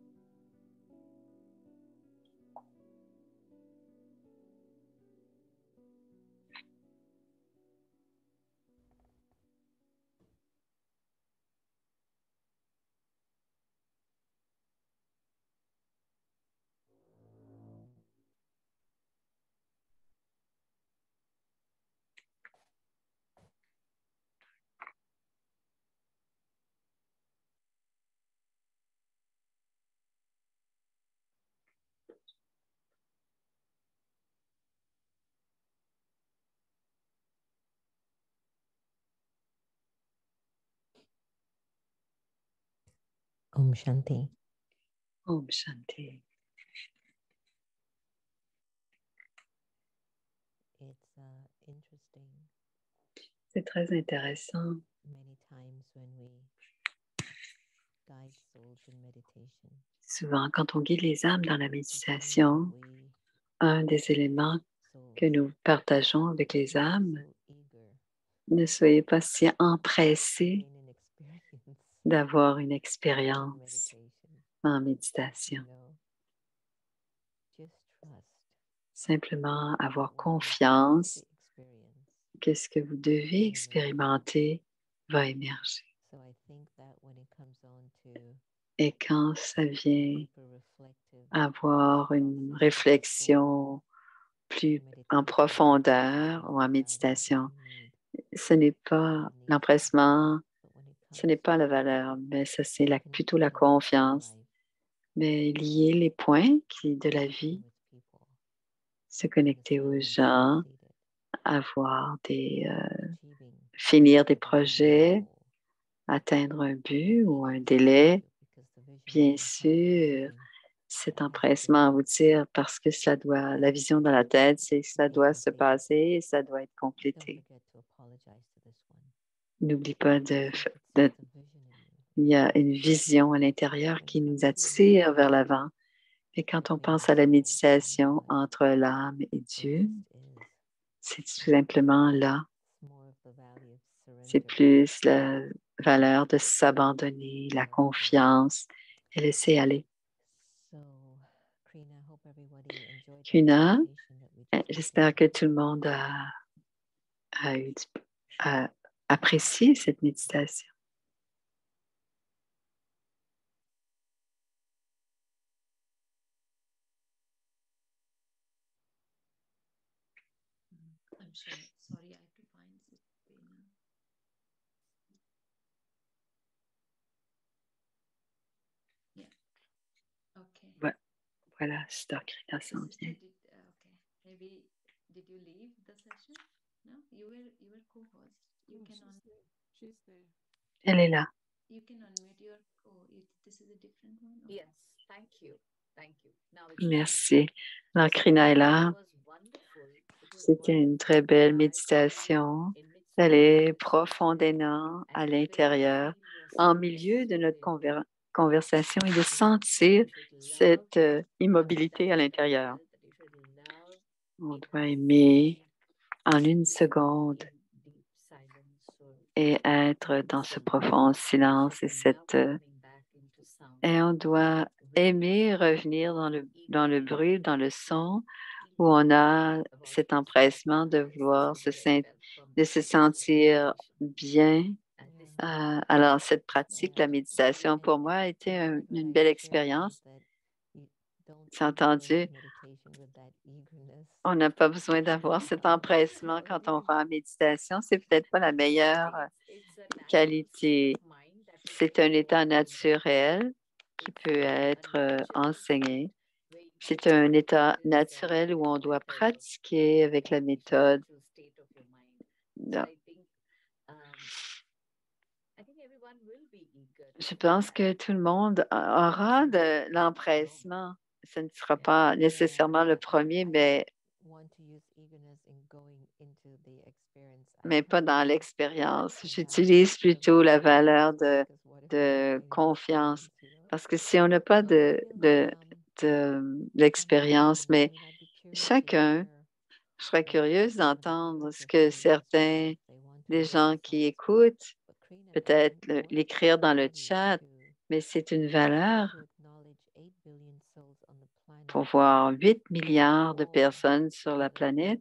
Om Shanti. Om Shanti. C'est très intéressant. Many times when we guide souls in meditation, Souvent, quand on guide les âmes dans la méditation, un des éléments que nous partageons avec les âmes, ne soyez pas si empressés d'avoir une expérience en méditation. Simplement avoir confiance que ce que vous devez expérimenter va émerger. Et quand ça vient avoir une réflexion plus en profondeur ou en méditation, ce n'est pas l'empressement, ce n'est pas la valeur, mais ça c'est plutôt la confiance. Mais lier les points de la vie, se connecter aux gens, finir des projets, atteindre un but ou un délai, bien sûr, cet empressement à vous dire parce que la vision dans la tête, c'est que ça doit se passer et ça doit être complété. N'oublie pas il y a une vision à l'intérieur qui nous attire vers l'avant. Et quand on pense à la méditation entre l'âme et Dieu, c'est tout simplement là. C'est plus la valeur de s'abandonner, la confiance et laisser aller. Krina, j'espère que tout le monde a apprécié cette méditation. Sorry, I have to find Sabrina. Yeah. Okay. Voilà, Sister Krina s'en vient. Okay. Maybe did you leave the session? No, you were co-host. You can She's there. Elle est là. You can unmute your this is a different one. Okay. Yes, thank you. Merci. Alors, Krina est là. C'était une très belle méditation. Elle est profondément à l'intérieur, en milieu de notre conversation et de sentir cette immobilité à l'intérieur. On doit aimer en une seconde et être dans ce profond silence et on doit aimer revenir dans le bruit, dans le son, où on a cet empressement de vouloir de se sentir bien. Alors, cette pratique, la méditation, pour moi, a été une belle expérience. C'est entendu. On n'a pas besoin d'avoir cet empressement quand on va en méditation. C'est peut-être pas la meilleure qualité. C'est un état naturel qui peut être enseigné. C'est un état naturel où on doit pratiquer avec la méthode. Je pense que tout le monde aura de l'empressement. Ce ne sera pas nécessairement le premier, mais pas dans l'expérience. J'utilise plutôt la valeur de confiance. Parce que si on n'a pas l'expérience, mais chacun, je serais curieuse d'entendre ce que certains des gens qui écoutent, peut-être l'écrire dans le chat, mais c'est une valeur pour voir 8 milliards de personnes sur la planète,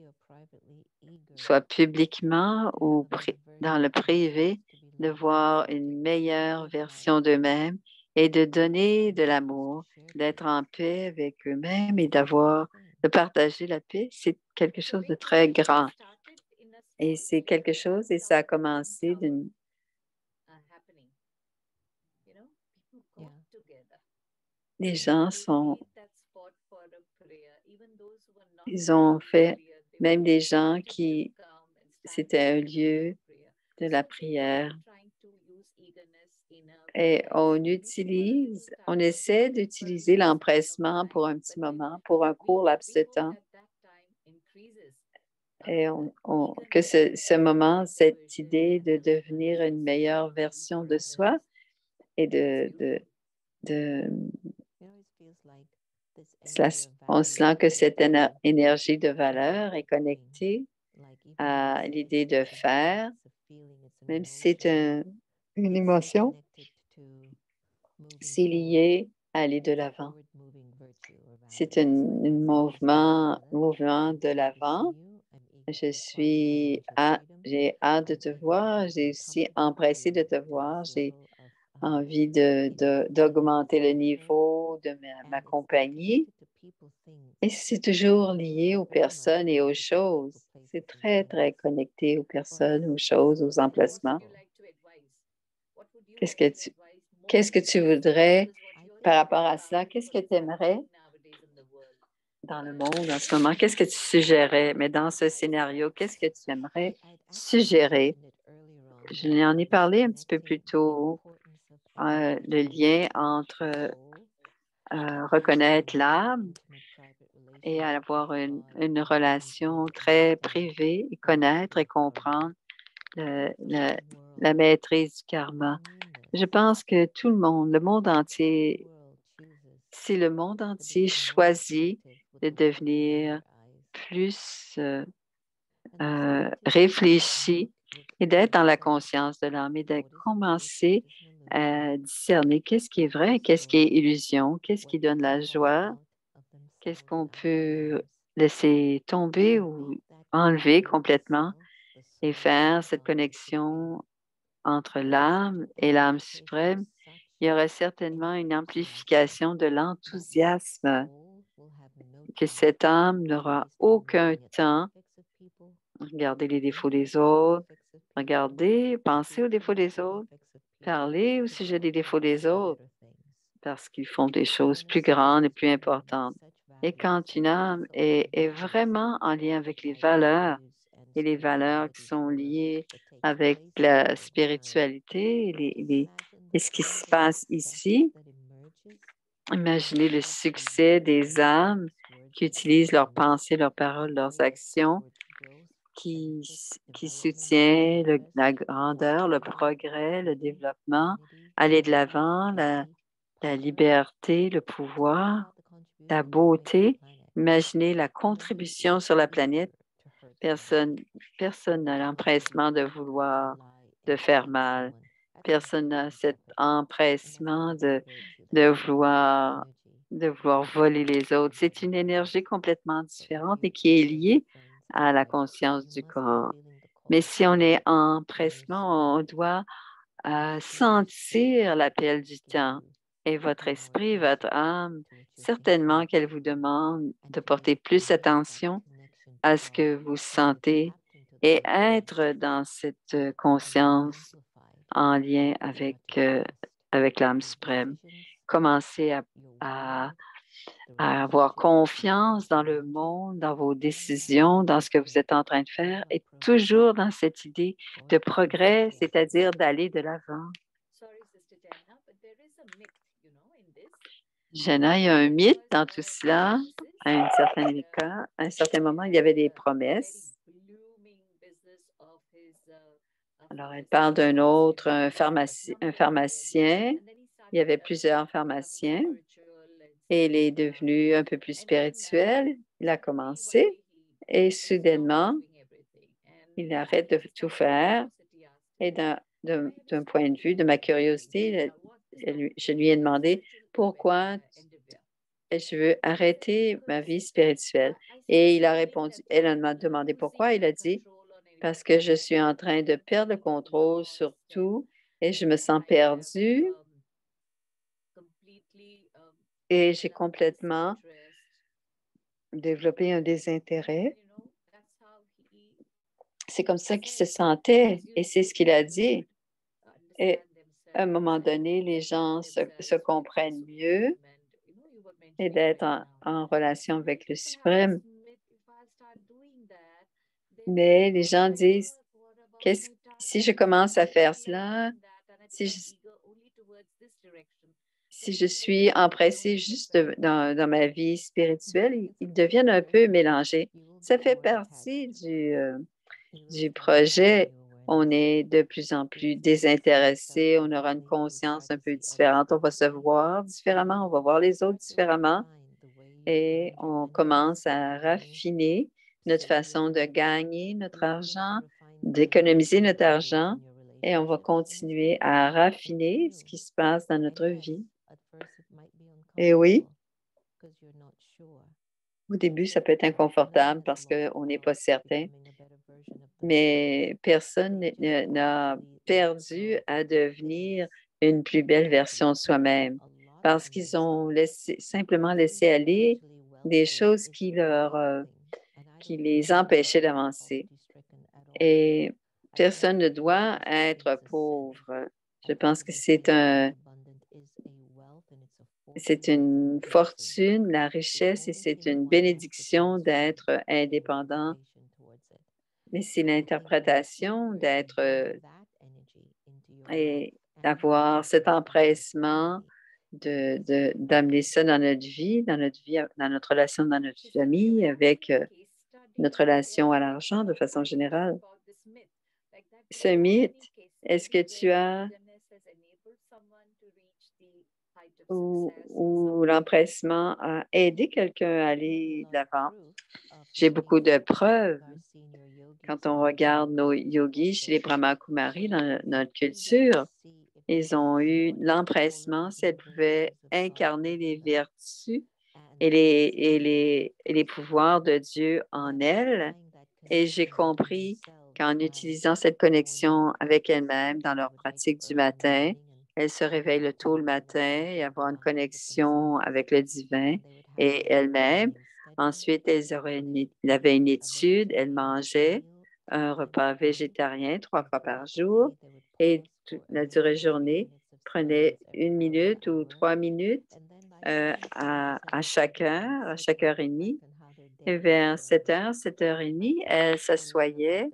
soit publiquement ou dans le privé, de voir une meilleure version d'eux-mêmes et de donner de l'amour, d'être en paix avec eux-mêmes et de partager la paix. C'est quelque chose de très grand. Et c'est quelque chose, et ça a commencé les gens ils ont fait, même des gens qui, c'était un lieu de la prière. Et on essaie d'utiliser l'empressement pour un petit moment, pour un court laps de temps. Et que ce moment, cette idée de devenir une meilleure version de soi et on sent que cette énergie de valeur est connectée à l'idée de faire, même si c'est une émotion, c'est lié à aller de l'avant. C'est un mouvement de l'avant. J'ai hâte de te voir, j'ai aussi empressé de te voir, j'ai envie d'augmenter le niveau de ma compagnie. Et c'est toujours lié aux personnes et aux choses. C'est très, très connecté aux personnes, aux choses, aux emplacements. Qu'est-ce que tu voudrais par rapport à ça? Qu'est-ce que tu aimerais dans le monde en ce moment? Qu'est-ce que tu suggérais? Mais dans ce scénario, qu'est-ce que tu aimerais suggérer? Je en ai parlé un petit peu plus tôt, le lien entre reconnaître l'âme et avoir une relation très privée et connaître et comprendre la maîtrise du karma. Je pense que tout le monde entier, si le monde entier choisit de devenir plus réfléchi et d'être dans la conscience de l'âme et de commencer à discerner qu'est-ce qui est vrai, qu'est-ce qui est illusion, qu'est-ce qui donne la joie, qu'est-ce qu'on peut laisser tomber ou enlever complètement et faire cette connexion entre l'âme et l'âme suprême. Il y aurait certainement une amplification de l'enthousiasme, que cette âme n'aura aucun temps à regarder les défauts des autres, penser aux défauts des autres, parler au sujet des défauts des autres, parce qu'ils font des choses plus grandes et plus importantes. Et quand une âme est vraiment en lien avec les valeurs et les valeurs qui sont liées avec la spiritualité et ce qui se passe ici, imaginez le succès des âmes qui utilisent leurs pensées, leurs paroles, leurs actions, qui soutient la grandeur, le progrès, le développement, aller de l'avant, la liberté, le pouvoir, la beauté. Imaginez la contribution sur la planète. Personne n'a l'empressement de vouloir de faire mal. Personne n'a cet empressement de vouloir voler les autres. C'est une énergie complètement différente et qui est liée à la conscience du corps. Mais si on est en empressement, on doit sentir l'appel du temps. Et votre esprit, votre âme, certainement qu'elle vous demande de porter plus attention à ce que vous sentez et être dans cette conscience en lien avec l'âme suprême. Commencez à avoir confiance dans le monde, dans vos décisions, dans ce que vous êtes en train de faire et toujours dans cette idée de progrès, c'est-à-dire d'aller de l'avant. Jenna, il y a un mythe dans tout cela. À un certain moment, il y avait des promesses. Alors, elle parle d'un autre, un pharmacien. Il y avait plusieurs pharmaciens et il est devenu un peu plus spirituel. Il a commencé et soudainement, il arrête de tout faire. Et d'un point de vue de ma curiosité, je lui ai demandé pourquoi je veux arrêter ma vie spirituelle. Et il a répondu, elle m'a demandé pourquoi. Il a dit, parce que je suis en train de perdre le contrôle sur tout et je me sens perdue et j'ai complètement développé un désintérêt. C'est comme ça qu'il se sentait et c'est ce qu'il a dit. Et à un moment donné, les gens se comprennent mieux et d'être en relation avec le suprême. Mais les gens disent, si je commence à faire cela, si je suis empressée juste dans ma vie spirituelle, ils deviennent un peu mélangés. Ça fait partie du projet. On est de plus en plus désintéressé, on aura une conscience un peu différente, on va se voir différemment, on va voir les autres différemment et on commence à raffiner notre façon de gagner notre argent, d'économiser notre argent et on va continuer à raffiner ce qui se passe dans notre vie. Et oui, au début, ça peut être inconfortable parce qu'on n'est pas certain, mais personne n'a perdu à devenir une plus belle version de soi-même parce qu'ils ont simplement laissé aller des choses qui les empêchaient d'avancer. Et personne ne doit être pauvre. Je pense que c'est une fortune, la richesse, et c'est une bénédiction d'être indépendant. Mais c'est l'interprétation et d'avoir cet empressement d'amener ça dans notre vie, dans notre relation dans notre famille, avec notre relation à l'argent de façon générale. Ce mythe, est-ce que tu as ou l'empressement a aidé quelqu'un à aller de l'avant? J'ai beaucoup de preuves. Quand on regarde nos yogis chez les Brahma Kumaris dans notre culture, ils ont eu l'empressement si elles pouvaient incarner les vertus et les pouvoirs de Dieu en elles. Et j'ai compris qu'en utilisant cette connexion avec elles-mêmes dans leur pratique du matin, elles se réveillent tôt le matin et avoir une connexion avec le divin et elles-mêmes. Ensuite, elles avaient une étude, elles mangeaient un repas végétarien 3 fois par jour et la durée de journée prenait 1 minute ou 3 minutes à chaque heure et demie. Et vers 7h, 7h30, elles s'assoyaient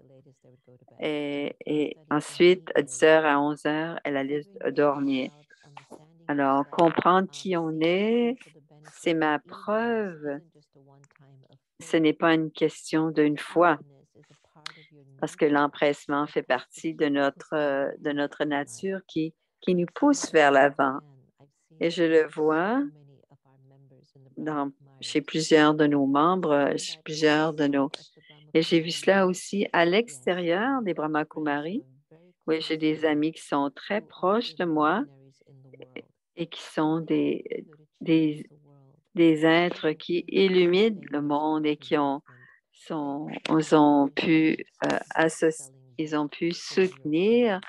et ensuite, à 10h à 11h, elle allait dormir. Alors, comprendre qui on est, c'est ma preuve. Ce n'est pas une question d'une fois, parce que l'empressement fait partie de notre nature qui nous pousse vers l'avant. Et je le vois chez plusieurs de nos membres, chez plusieurs de nos... Et j'ai vu cela aussi à l'extérieur des Brahma Kumaris. Oui, j'ai des amis qui sont très proches de moi et qui sont des êtres qui illuminent le monde et qui ont pu ils ont pu soutenir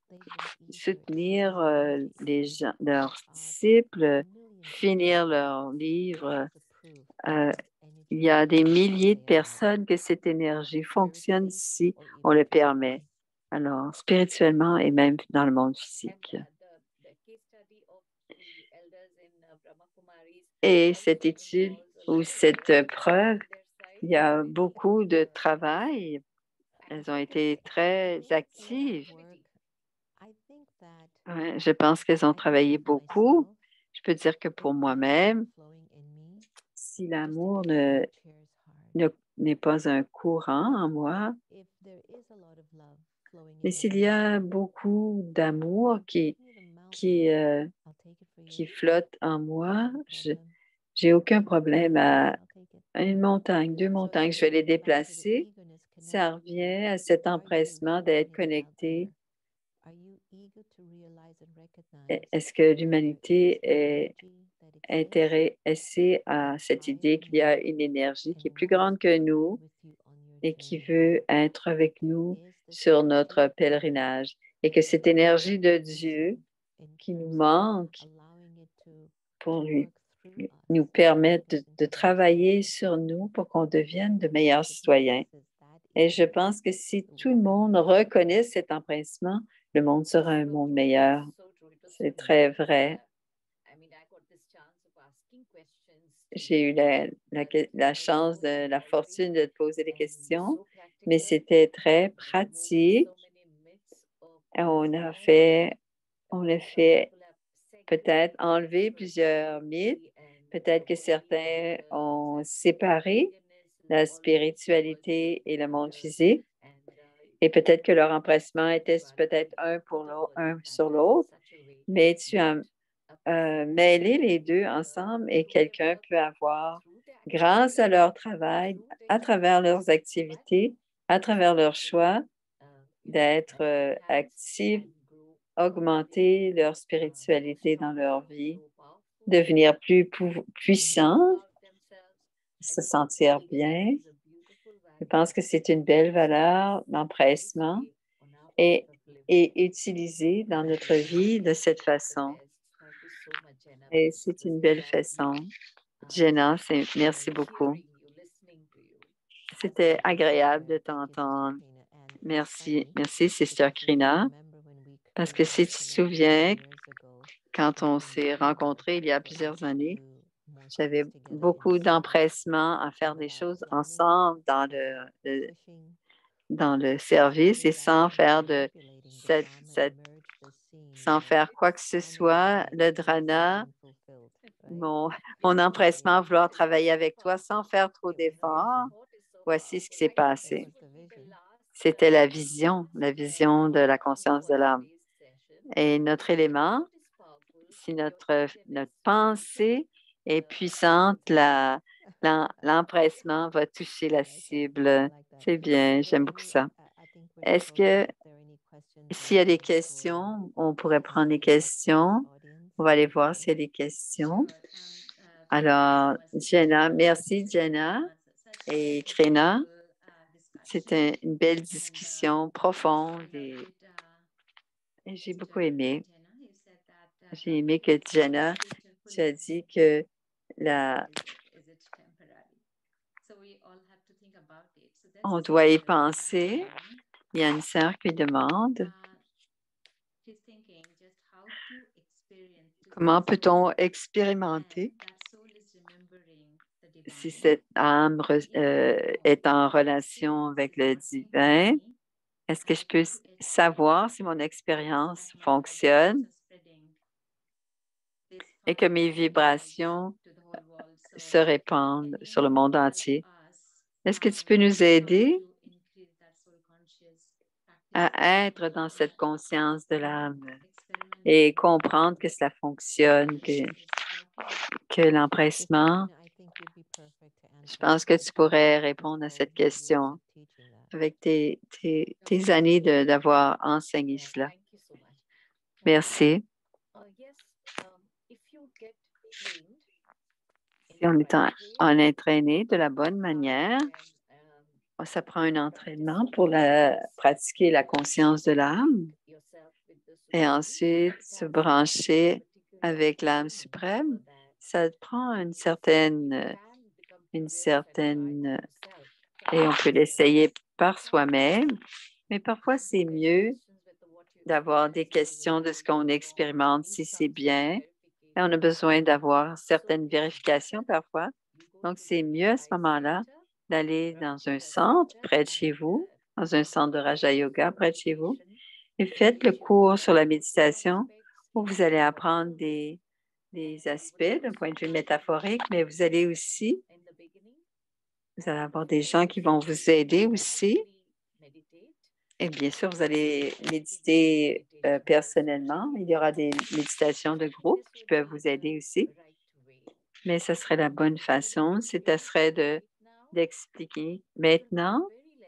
leurs disciples, finir leurs livres. Il y a des milliers de personnes que cette énergie fonctionne si on le permet. Alors, spirituellement et même dans le monde physique. Et cette étude ou cette preuve, il y a beaucoup de travail. Elles ont été très actives. Ouais, je pense qu'elles ont travaillé beaucoup. Je peux dire que pour moi-même, si l'amour n'est pas un courant en moi, mais s'il y a beaucoup d'amour qui flotte en moi, j'ai aucun problème à une montagne, 2 montagnes, je vais les déplacer. Ça revient à cet empressement d'être connecté. Est-ce que l'humanité est intéressée à cette idée qu'il y a une énergie qui est plus grande que nous et qui veut être avec nous sur notre pèlerinage et que cette énergie de Dieu qui nous manque pour nous permettre de travailler sur nous pour qu'on devienne de meilleurs citoyens. Et je pense que si tout le monde reconnaît cet empressement, le monde sera un monde meilleur. C'est très vrai. J'ai eu la chance, la fortune de te poser des questions, mais c'était très pratique. On a fait peut-être enlever plusieurs mythes. Peut-être que certains ont séparé la spiritualité et le monde physique. Et peut-être que leur empressement était peut-être un sur l'autre, mais tu as mêlé les deux ensemble et quelqu'un peut avoir, grâce à leur travail, à travers leurs activités, à travers leurs choix, d'être actifs, augmenter leur spiritualité dans leur vie, devenir plus puissants, se sentir bien. Je pense que c'est une belle valeur d'empressement et utilisée dans notre vie de cette façon. Et c'est une belle façon. Jenna, merci beaucoup. C'était agréable de t'entendre. Merci, Sister Krina. Parce que si tu te souviens, quand on s'est rencontrés il y a plusieurs années, j'avais beaucoup d'empressement à faire des choses ensemble dans le service et sans faire sans faire quoi que ce soit, le dhrana, mon empressement à vouloir travailler avec toi sans faire trop d'efforts. Voici ce qui s'est passé. C'était la vision de la conscience de l'âme. Et notre élément, si notre pensée est puissante, l'empressement va toucher la cible. C'est bien, j'aime beaucoup ça. Est-ce que s'il y a des questions, on pourrait prendre les questions? On va aller voir s'il y a des questions. Alors, Jenna, merci Jenna et Krina. C'était une belle discussion profonde et j'ai beaucoup aimé. J'ai aimé que Jenna, tu as dit que on doit y penser. Il y a une sœur qui demande comment peut-on expérimenter si cette âme est en relation avec le divin? Est-ce que je peux savoir si mon expérience fonctionne et que mes vibrations se répandent sur le monde entier? Est-ce que tu peux nous aider à être dans cette conscience de l'âme et comprendre que cela fonctionne, que l'empressement? Je pense que tu pourrais répondre à cette question avec tes années d'avoir enseigné cela. Merci. Si on est en entraîné de la bonne manière, ça prend un entraînement pour pratiquer la conscience de l'âme et ensuite se brancher avec l'âme suprême. Ça prend une certaine et on peut l'essayer par soi-même, mais parfois c'est mieux d'avoir des questions de ce qu'on expérimente, si c'est bien. Et on a besoin d'avoir certaines vérifications parfois. Donc, c'est mieux à ce moment-là d'aller dans un centre près de chez vous, dans un centre de Raja Yoga près de chez vous, et faites le cours sur la méditation où vous allez apprendre des aspects d'un point de vue métaphorique, mais vous allez avoir des gens qui vont vous aider aussi. Et bien sûr, vous allez méditer personnellement. Il y aura des méditations de groupe qui peuvent vous aider aussi. Mais ce serait la bonne façon, ce serait d'expliquer. Maintenant,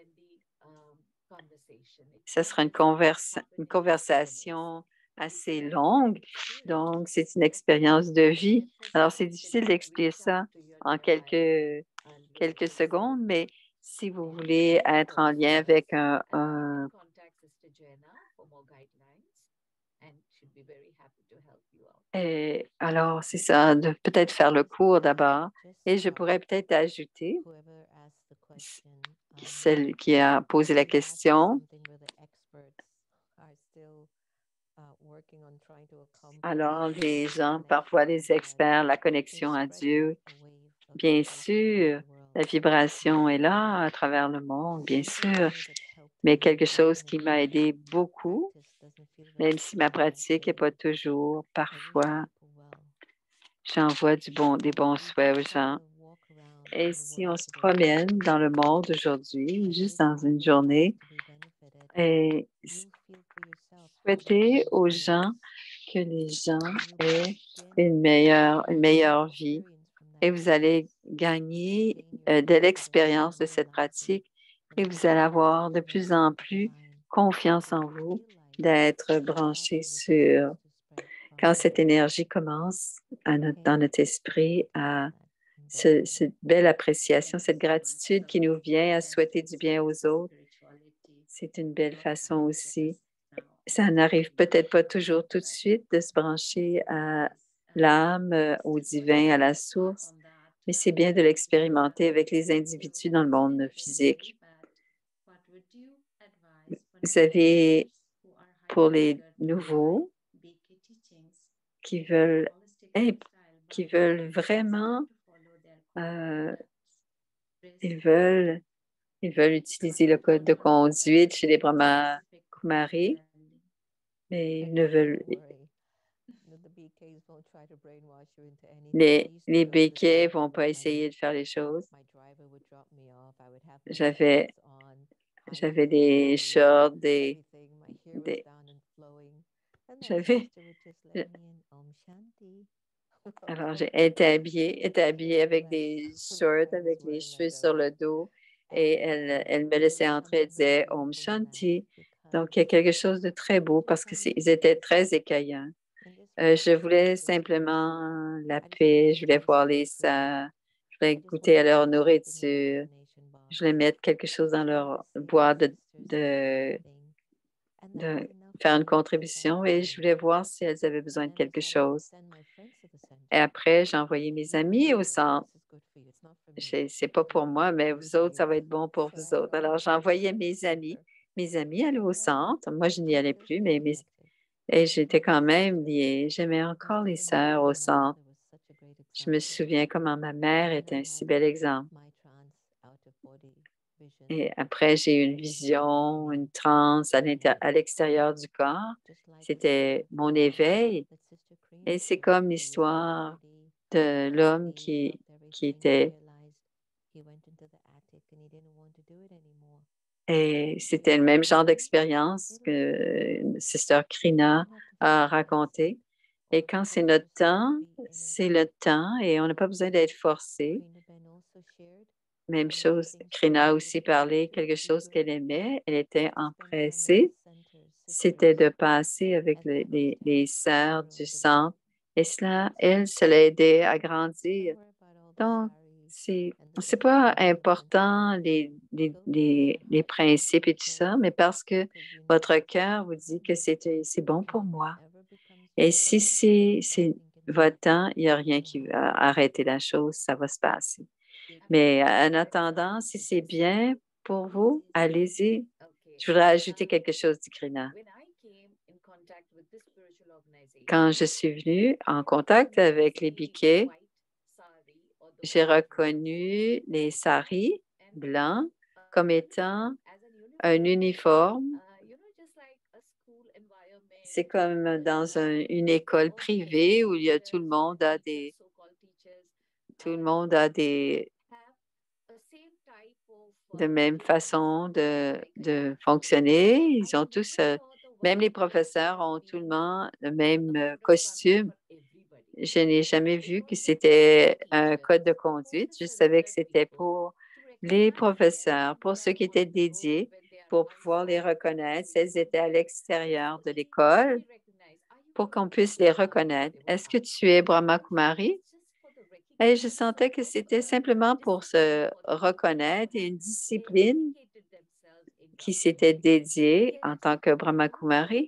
ce sera une conversation assez longue. Donc, c'est une expérience de vie. Alors, c'est difficile d'expliquer ça en quelques secondes, mais si vous voulez être en lien avec et alors, c'est ça, de peut-être faire le cours d'abord. Et je pourrais peut-être ajouter, celle qui a posé la question. Alors, les gens, parfois les experts, la connexion à Dieu, bien sûr, la vibration est là à travers le monde, bien sûr, mais quelque chose qui m'a aidé beaucoup, même si ma pratique n'est pas toujours, parfois, j'envoie des bons souhaits aux gens Et si on se promène dans le monde aujourd'hui, juste dans une journée, et souhaiter aux gens que les gens aient une meilleure vie, et vous allez gagner de l'expérience de cette pratique et vous allez avoir de plus en plus confiance en vous, d'être branché sur quand cette énergie commence dans notre esprit à cette belle appréciation, cette gratitude qui nous vient à souhaiter du bien aux autres. C'est une belle façon aussi. Ça n'arrive peut-être pas toujours tout de suite de se brancher à l'âme, au divin, à la source, mais c'est bien de l'expérimenter avec les individus dans le monde physique. Vous avez, pour les nouveaux qui veulent vraiment, ils veulent utiliser le code de conduite chez les Brahma Kumaris, mais ils ne veulent. Les béquets ne vont pas essayer de faire les choses. J'avais des shorts, alors j'ai été habillée avec des shorts, avec les cheveux sur le dos, et elle me laissait entrer, elle disait Om Shanti. Donc, il y a quelque chose de très beau parce qu'ils étaient très écaillants. Je voulais simplement la paix, je voulais voir les sœurs, je voulais goûter à leur nourriture, je voulais mettre quelque chose dans leur boîte de faire une contribution et je voulais voir si elles avaient besoin de quelque chose. Et après, j'ai envoyé mes amis au centre. C'est pas pour moi, mais vous autres, ça va être bon pour vous autres. Alors, j'ai envoyé mes amis. Mes amis allaient au centre. Moi, je n'y allais plus, et j'étais quand même liée. J'aimais encore les sœurs au centre. Je me souviens comment ma mère était un si bel exemple. Et après, j'ai eu une vision, une transe à l'extérieur du corps. C'était mon éveil. Et c'est comme l'histoire de l'homme qui était. Et c'était le même genre d'expérience que Sister Krina a raconté. Et quand c'est notre temps, c'est le temps et on n'a pas besoin d'être forcé. Même chose, Krina a aussi parlé quelque chose qu'elle aimait. Elle était empressée. C'était de passer avec les sœurs du centre. Et cela l'a aidé à grandir. Donc, c'est pas important les principes et tout ça, mais parce que votre cœur vous dit que c'est bon pour moi. Et si c'est votre temps, il n'y a rien qui va arrêter la chose, ça va se passer. Mais en attendant, si c'est bien pour vous, allez-y. Je voudrais ajouter quelque chose, dit Krina. Quand je suis venue en contact avec les biquets, j'ai reconnu les saris blancs comme étant un uniforme. C'est comme dans une école privée où il y a tout le monde a de même façon de fonctionner. Ils ont tous, même les professeurs ont tout le monde le même costume. Je n'ai jamais vu que c'était un code de conduite. Je savais que c'était pour les professeurs, pour ceux qui étaient dédiés, pour pouvoir les reconnaître. Elles étaient à l'extérieur de l'école pour qu'on puisse les reconnaître. Est-ce que tu es Brahma Kumari? Et je sentais que c'était simplement pour se reconnaître et une discipline qui s'était dédiée en tant que Brahma Kumari.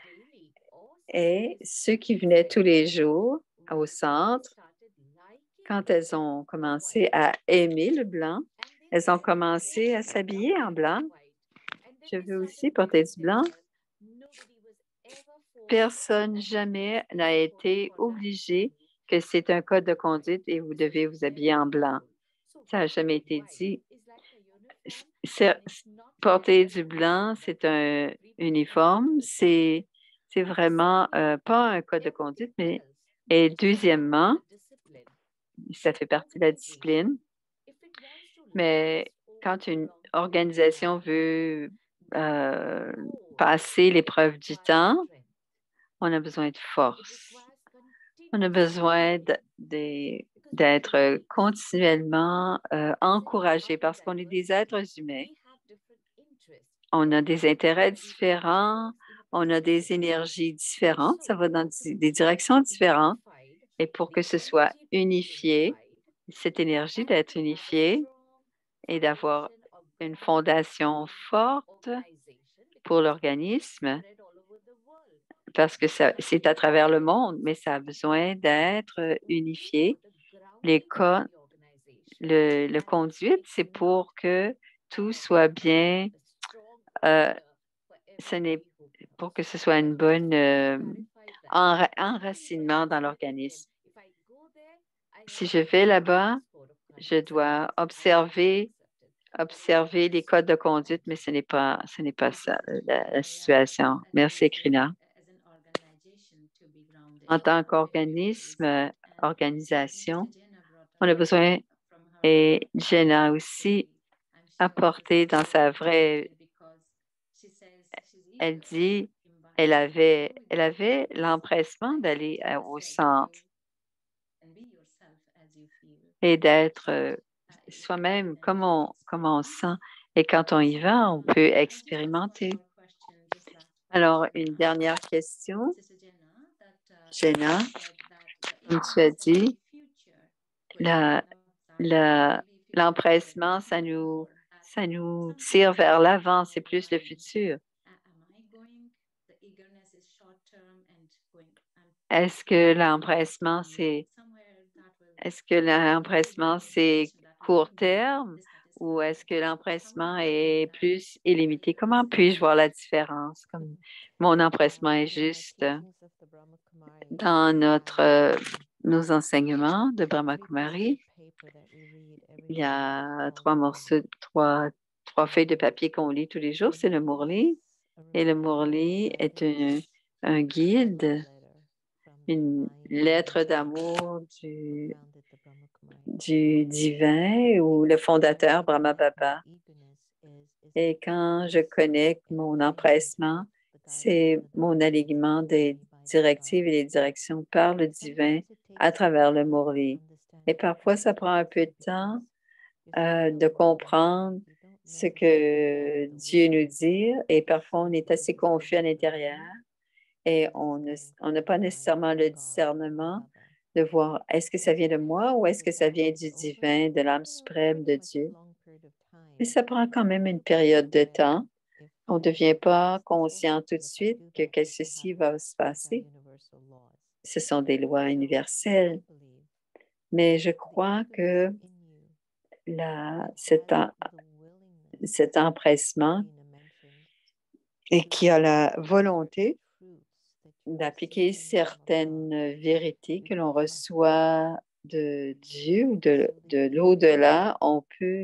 Et ceux qui venaient tous les jours au centre, quand elles ont commencé à aimer le blanc, elles ont commencé à s'habiller en blanc. Je veux aussi porter du blanc. Personne jamais n'a été obligé que c'est un code de conduite et vous devez vous habiller en blanc. Ça n'a jamais été dit. Porter du blanc, c'est un uniforme. C'est vraiment pas un code de conduite, mais et deuxièmement, ça fait partie de la discipline. Mais quand une organisation veut passer l'épreuve du temps, on a besoin de force. On a besoin d'être continuellement encouragé parce qu'on est des êtres humains. On a des intérêts différents, on a des énergies différentes, ça va dans des directions différentes. Et pour que ce soit unifié, cette énergie d'être unifiée et d'avoir une fondation forte pour l'organisme, parce que c'est à travers le monde, mais ça a besoin d'être unifié. Le conduite, c'est pour que tout soit bien, pour que ce soit une bonne enracinement dans l'organisme. Si je vais là-bas, je dois observer les codes de conduite, mais ce n'est pas ça la situation. Merci, Krina. En tant qu'organisme, organisation, on a besoin, et Jenna a aussi apporté dans sa vraie, elle dit, elle avait l'empressement d'aller au centre et d'être soi-même comme on sent. Et quand on y va, on peut expérimenter. Alors, une dernière question. Jenna, comme tu as dit, l'empressement, ça nous tire vers l'avant, c'est plus le futur. Est-ce que l'empressement, c'est court terme ou est-ce que l'empressement est plus illimité? Comment puis-je voir la différence? Comme mon empressement est juste dans nos enseignements de Brahma Kumari. Il y a trois feuilles de papier qu'on lit tous les jours, c'est le Murli. Et le Murli est un guide, une lettre d'amour du divin ou le fondateur Brahma Baba. Et quand je connecte mon empressement, c'est mon alignement des directives et des directions par le divin à travers le Murli. Et parfois, ça prend un peu de temps de comprendre ce que Dieu nous dit et parfois on est assez confus à l'intérieur et on n'a pas nécessairement le discernement de voir est-ce que ça vient de moi ou est-ce que ça vient du divin, de l'âme suprême de Dieu. Mais ça prend quand même une période de temps. On ne devient pas conscient tout de suite que ceci va se passer. Ce sont des lois universelles. Mais je crois que cet empressement et qui a la volonté d'appliquer certaines vérités que l'on reçoit de Dieu ou de l'au-delà, on peut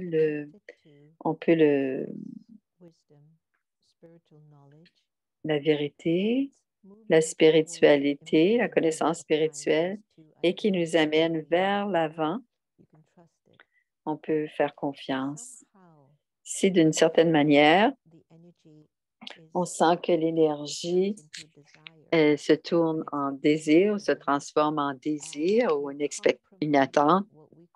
la vérité, la spiritualité, la connaissance spirituelle et qui nous amène vers l'avant, on peut faire confiance. Si d'une certaine manière, on sent que l'énergie se tourne en désir, se transforme en désir ou une attente,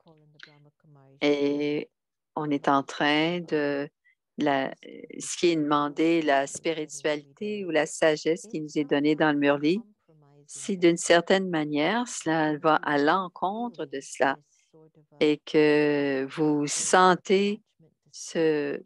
et on est en train de ce qui est demandé, la spiritualité ou la sagesse qui nous est donnée dans le Murli, si d'une certaine manière, cela va à l'encontre de cela et que vous sentez sur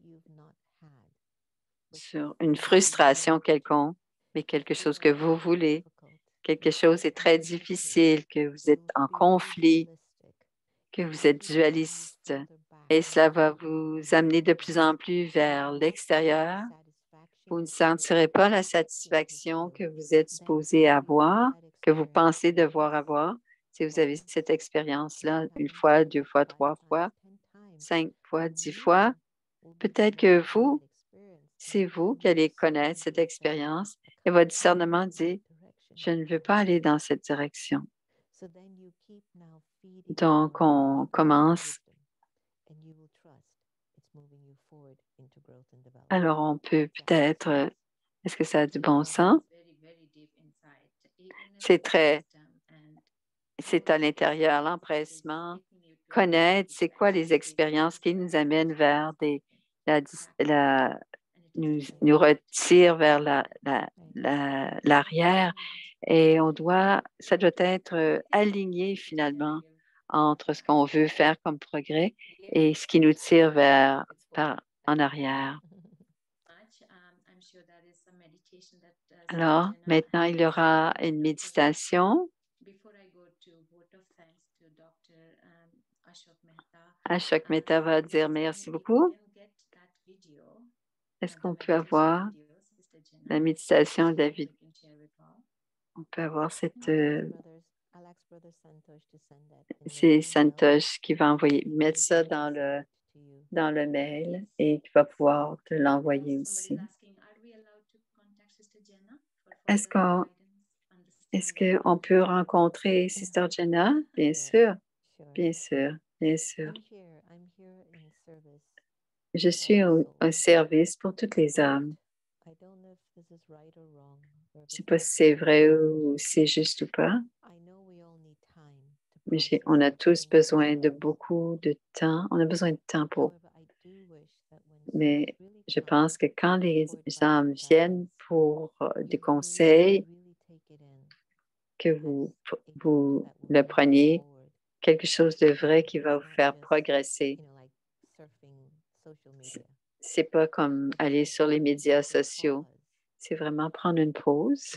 une frustration quelconque, mais quelque chose que vous voulez, quelque chose est très difficile, que vous êtes en conflit, que vous êtes dualiste, et cela va vous amener de plus en plus vers l'extérieur. Vous ne sentirez pas la satisfaction que vous êtes supposé avoir, que vous pensez devoir avoir. Si vous avez cette expérience-là une fois, 2 fois, 3 fois, 5 fois, 10 fois, peut-être que c'est vous qui allez connaître cette expérience et votre discernement dit, je ne veux pas aller dans cette direction. Donc, on commence Alors, on peut peut-être, est-ce que ça a du bon sens? C'est à l'intérieur, l'empressement, connaître c'est quoi les expériences qui nous amènent vers nous retire vers l'arrière et ça doit être aligné finalement entre ce qu'on veut faire comme progrès et ce qui nous tire en arrière. Alors, maintenant, il y aura une méditation. Ashok Mehta va dire merci beaucoup. Est-ce qu'on peut avoir la méditation, David? On peut avoir c'est Santosh qui va mettre ça dans le mail et qui va pouvoir te l'envoyer aussi. Est-ce qu'on peut rencontrer Sister Jenna? Bien sûr, bien sûr, bien sûr. Je suis au service pour toutes les âmes. Je ne sais pas si c'est vrai ou si c'est juste ou pas, mais on a tous besoin de beaucoup de temps. On a besoin de temps mais je pense que quand les âmes viennent pour des conseils, que vous le preniez, quelque chose de vrai qui va vous faire progresser. C'est pas comme aller sur les médias sociaux. C'est vraiment prendre une pause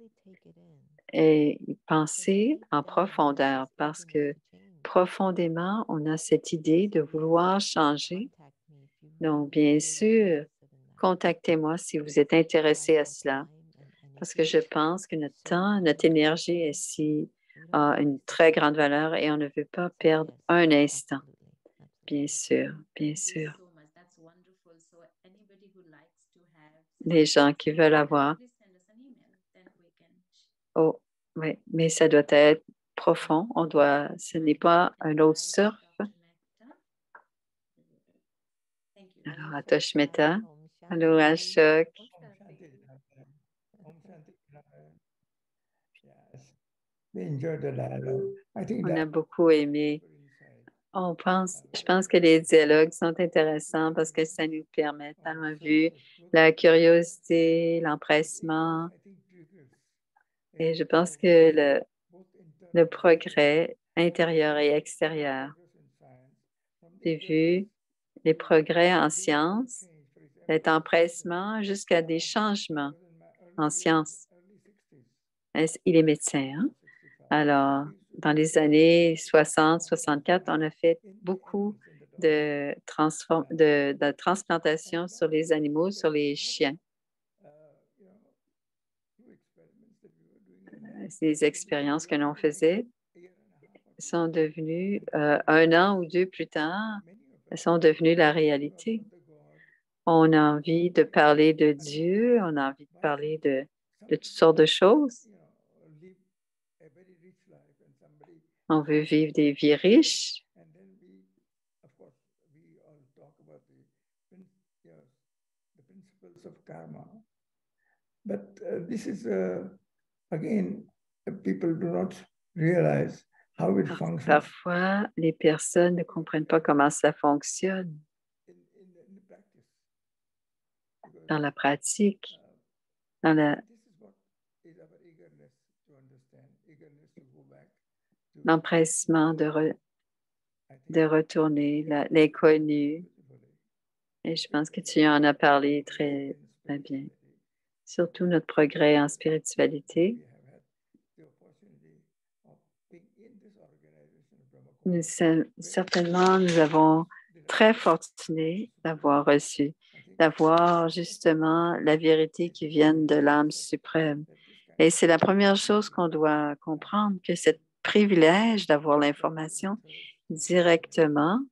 et penser en profondeur parce que profondément, on a cette idée de vouloir changer. Donc, bien sûr, contactez-moi si vous êtes intéressé à cela parce que je pense que notre temps, notre énergie ici a une très grande valeur et on ne veut pas perdre un instant. Bien sûr, bien sûr. Les gens qui veulent avoir. Oh, oui, mais ça doit être profond. Ce n'est pas un autre surf. Alors, Atosh Mehta. Allô, Ashok. On a beaucoup aimé. Je pense que les dialogues sont intéressants parce que ça nous permet, tellement vu, la curiosité, l'empressement. Et je pense que le progrès intérieur et extérieur, j'ai vu les progrès en sciences, cet empressement jusqu'à des changements en sciences. Il est médecin, hein? Alors, dans les années 60, 64, on a fait beaucoup de transplantation sur les animaux, sur les chiens. Ces expériences que l'on faisait sont devenues, 1 an ou 2 plus tard, sont devenues la réalité. On a envie de parler de Dieu, on a envie de parler de toutes sortes de choses. On veut vivre des vies riches. Parfois, les personnes ne comprennent pas comment ça fonctionne dans la pratique, l'empressement de retourner, l'inconnu. Et je pense que tu en as parlé très, très bien. Surtout notre progrès en spiritualité. Certainement, nous avons très fortuné d'avoir justement la vérité qui vient de l'âme suprême. Et c'est la première chose qu'on doit comprendre, que ce privilège d'avoir l'information directement,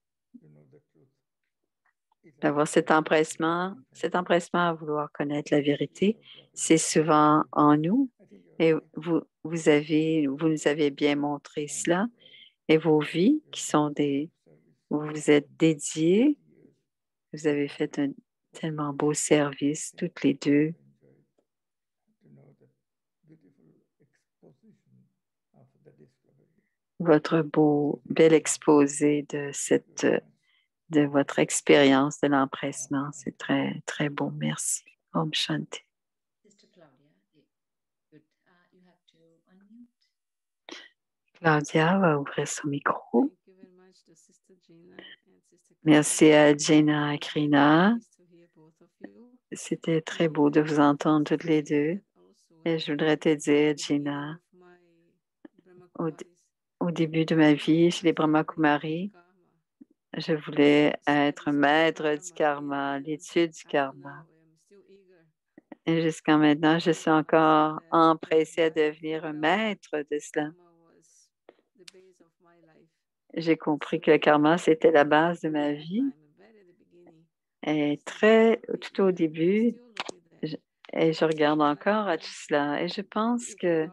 d'avoir cet empressement à vouloir connaître la vérité, c'est souvent en nous. Et vous nous avez bien montré cela. Et vos vies qui sont vous vous êtes dédiés, vous avez fait Tellement beau service, toutes les deux. Votre bel exposé de votre expérience de l'empressement. C'est très, très beau. Merci. Om Shanti. Sister Claudia, good. You have to unmute. Claudia va ouvrir son micro. Thank you very much to Sister Gina and Sister Merci à Krishna. Gina et Krina. Nice to hear both of you. C'était très beau de vous entendre toutes les deux. Et je voudrais te dire, Gina, au début de ma vie chez les Brahma Kumaris, je voulais être maître du karma, l'étude du karma. Et jusqu'à maintenant, je suis encore empressée à devenir un maître de cela. J'ai compris que le karma, c'était la base de ma vie. Et tout au début, je regarde encore à tout cela. Et je pense que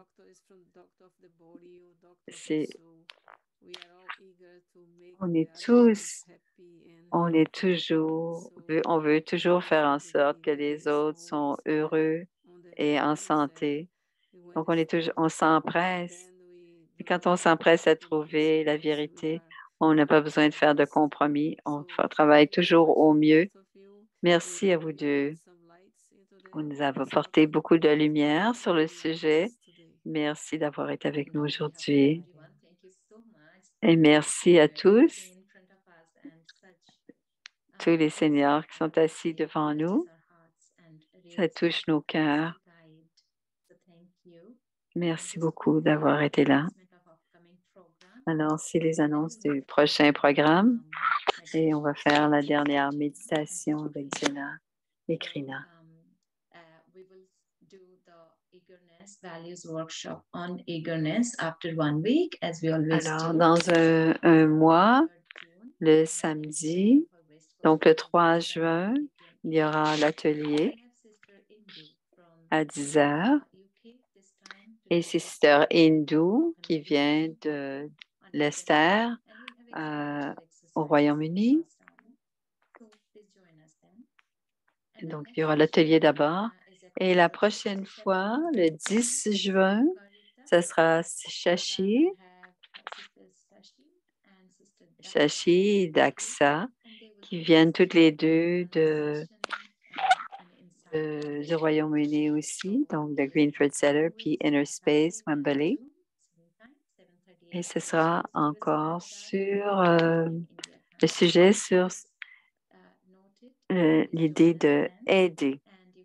on veut toujours faire en sorte que les autres sont heureux et en santé. Donc, on s'empresse. Et quand on s'empresse à trouver la vérité, on n'a pas besoin de faire de compromis. On travaille toujours au mieux. Merci à vous deux. Vous nous avez apporté beaucoup de lumière sur le sujet. Merci d'avoir été avec nous aujourd'hui. Et merci à tous les seigneurs qui sont assis devant nous. Ça touche nos cœurs. Merci beaucoup d'avoir été là. Alors, c'est les annonces du prochain programme et on va faire la dernière méditation avec Gina et Krina. Alors, dans un mois, le samedi, donc le 3 juin, il y aura l'atelier à 10 heures. Et c'est Sister Hindu qui vient de Leicester au Royaume-Uni. Donc, il y aura l'atelier d'abord. Et la prochaine fois, le 10 juin, ce sera Shashi et Daxa qui viennent toutes les deux du Royaume-Uni aussi, donc de Greenford Center, puis Inner Space, Wembley. Et ce sera encore sur le sujet sur l'idée de aider.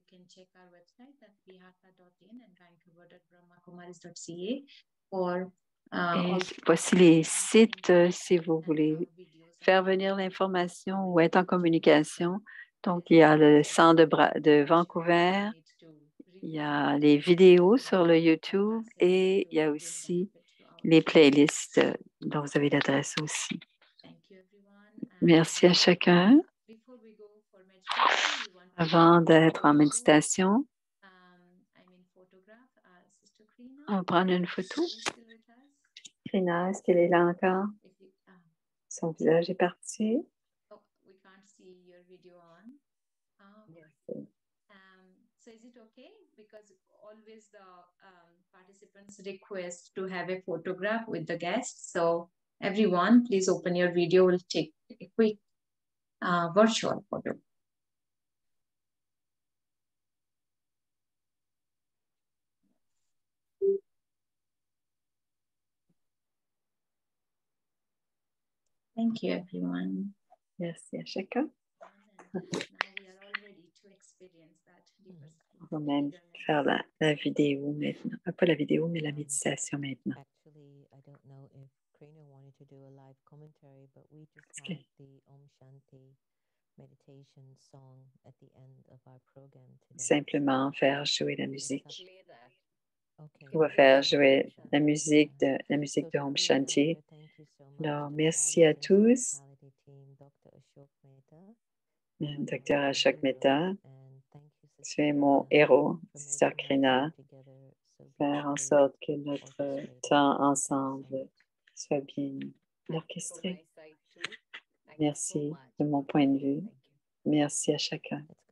Et voici les sites si vous voulez faire venir l'information ou être en communication. Donc, il y a le centre de Vancouver, il y a les vidéos sur le YouTube et il y a aussi les playlists dont vous avez l'adresse aussi. Merci à chacun. Avant d'être en méditation, on va prendre une photo. Krina, est-ce qu'elle est là encore? Son visage est parti. So is it okay? Because always the participants request to have a photograph with the guests. So everyone, please open your video. We'll take a quick virtual photo. Thank you, everyone. Merci à chacun. Now we are all ready to experience that deeper side. On va même faire la vidéo maintenant. Pas la vidéo, mais la méditation maintenant. Actually, I don't know if Krina wanted to do a live commentary, but we just had the Om Shanti meditation song at the end of our program today. Simplement faire jouer la musique. Okay. On va faire jouer la musique de Om Shanti. Alors, merci à tous. Dr. Ashok Mehta, tu es mon héros, Sister Krina. Faire en sorte que notre temps ensemble soit bien orchestré. Merci de mon point de vue. Merci à chacun.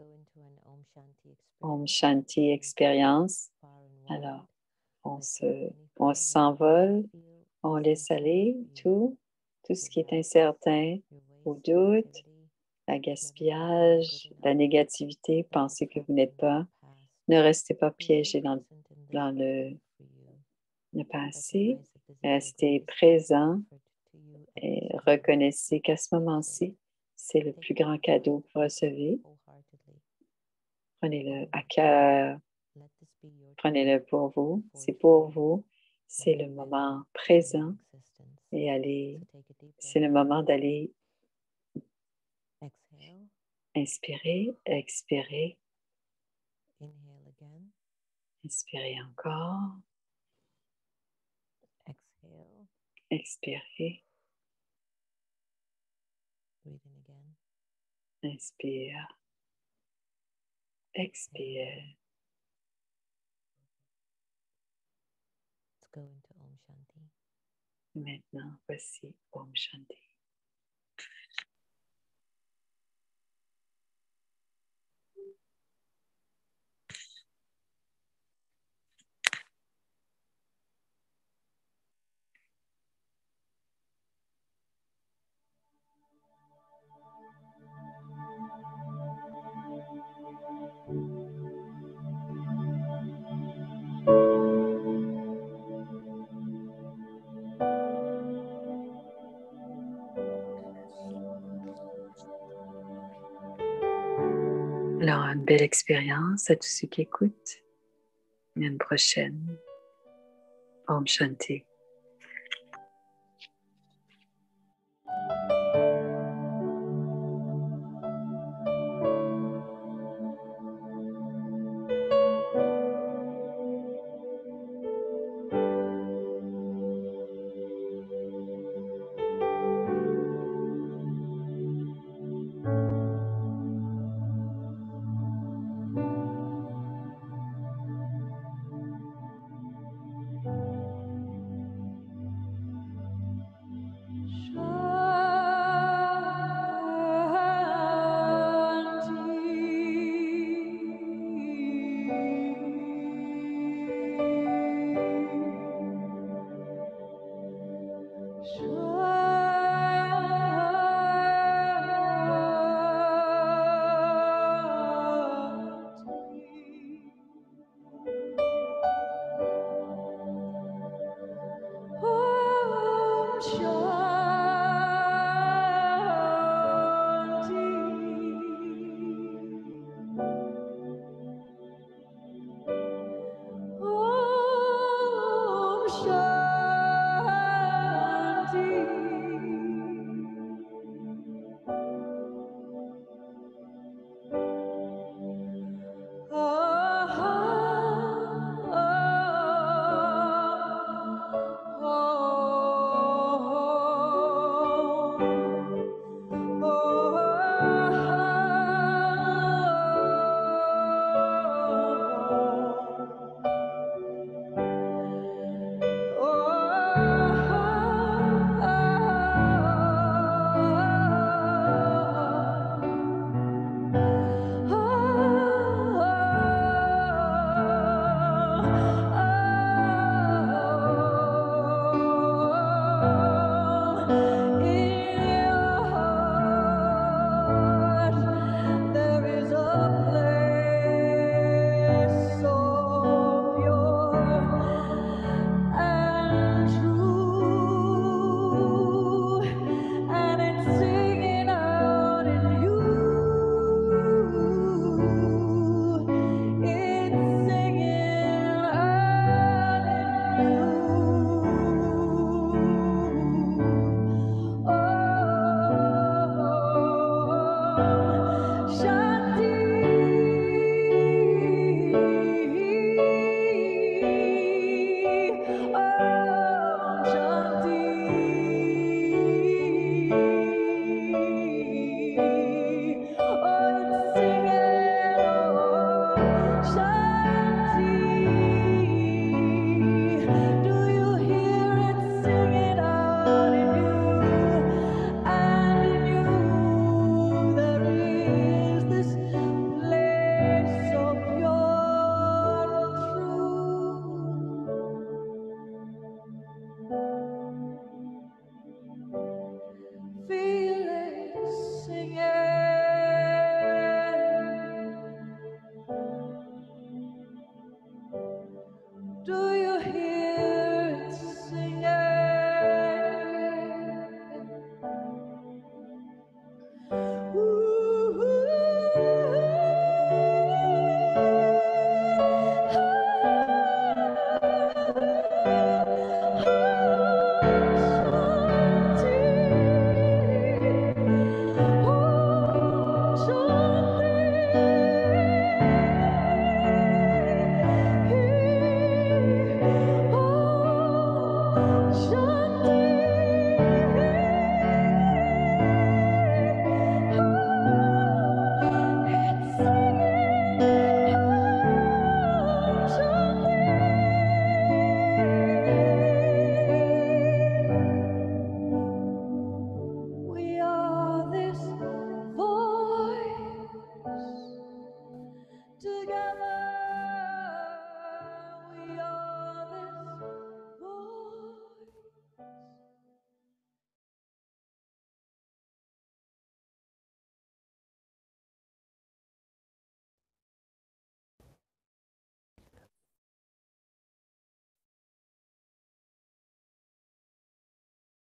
Om Shanti expérience. Alors, on s'envole, on laisse aller tout ce qui est incertain, ou doute, la gaspillage, la négativité, pensez que vous n'êtes pas. Ne restez pas piégé dans le passé. Restez présent et reconnaissez qu'à ce moment-ci, c'est le plus grand cadeau que vous recevez. Prenez-le à cœur. Prenez-le pour vous. C'est pour vous. C'est le moment présent. Et c'est le moment d'aller inspirer, expirer. Inspirez encore. Expirez. Inspire. Expire. Maintenant, voici Om Shanti. Alors, une belle expérience à tous ceux qui écoutent. Et à une prochaine. Om Shanti.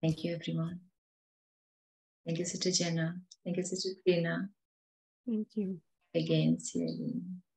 Thank you, everyone. Thank you, Sister Jenna. Thank you, Sister Trina. Thank you. Again, see you again.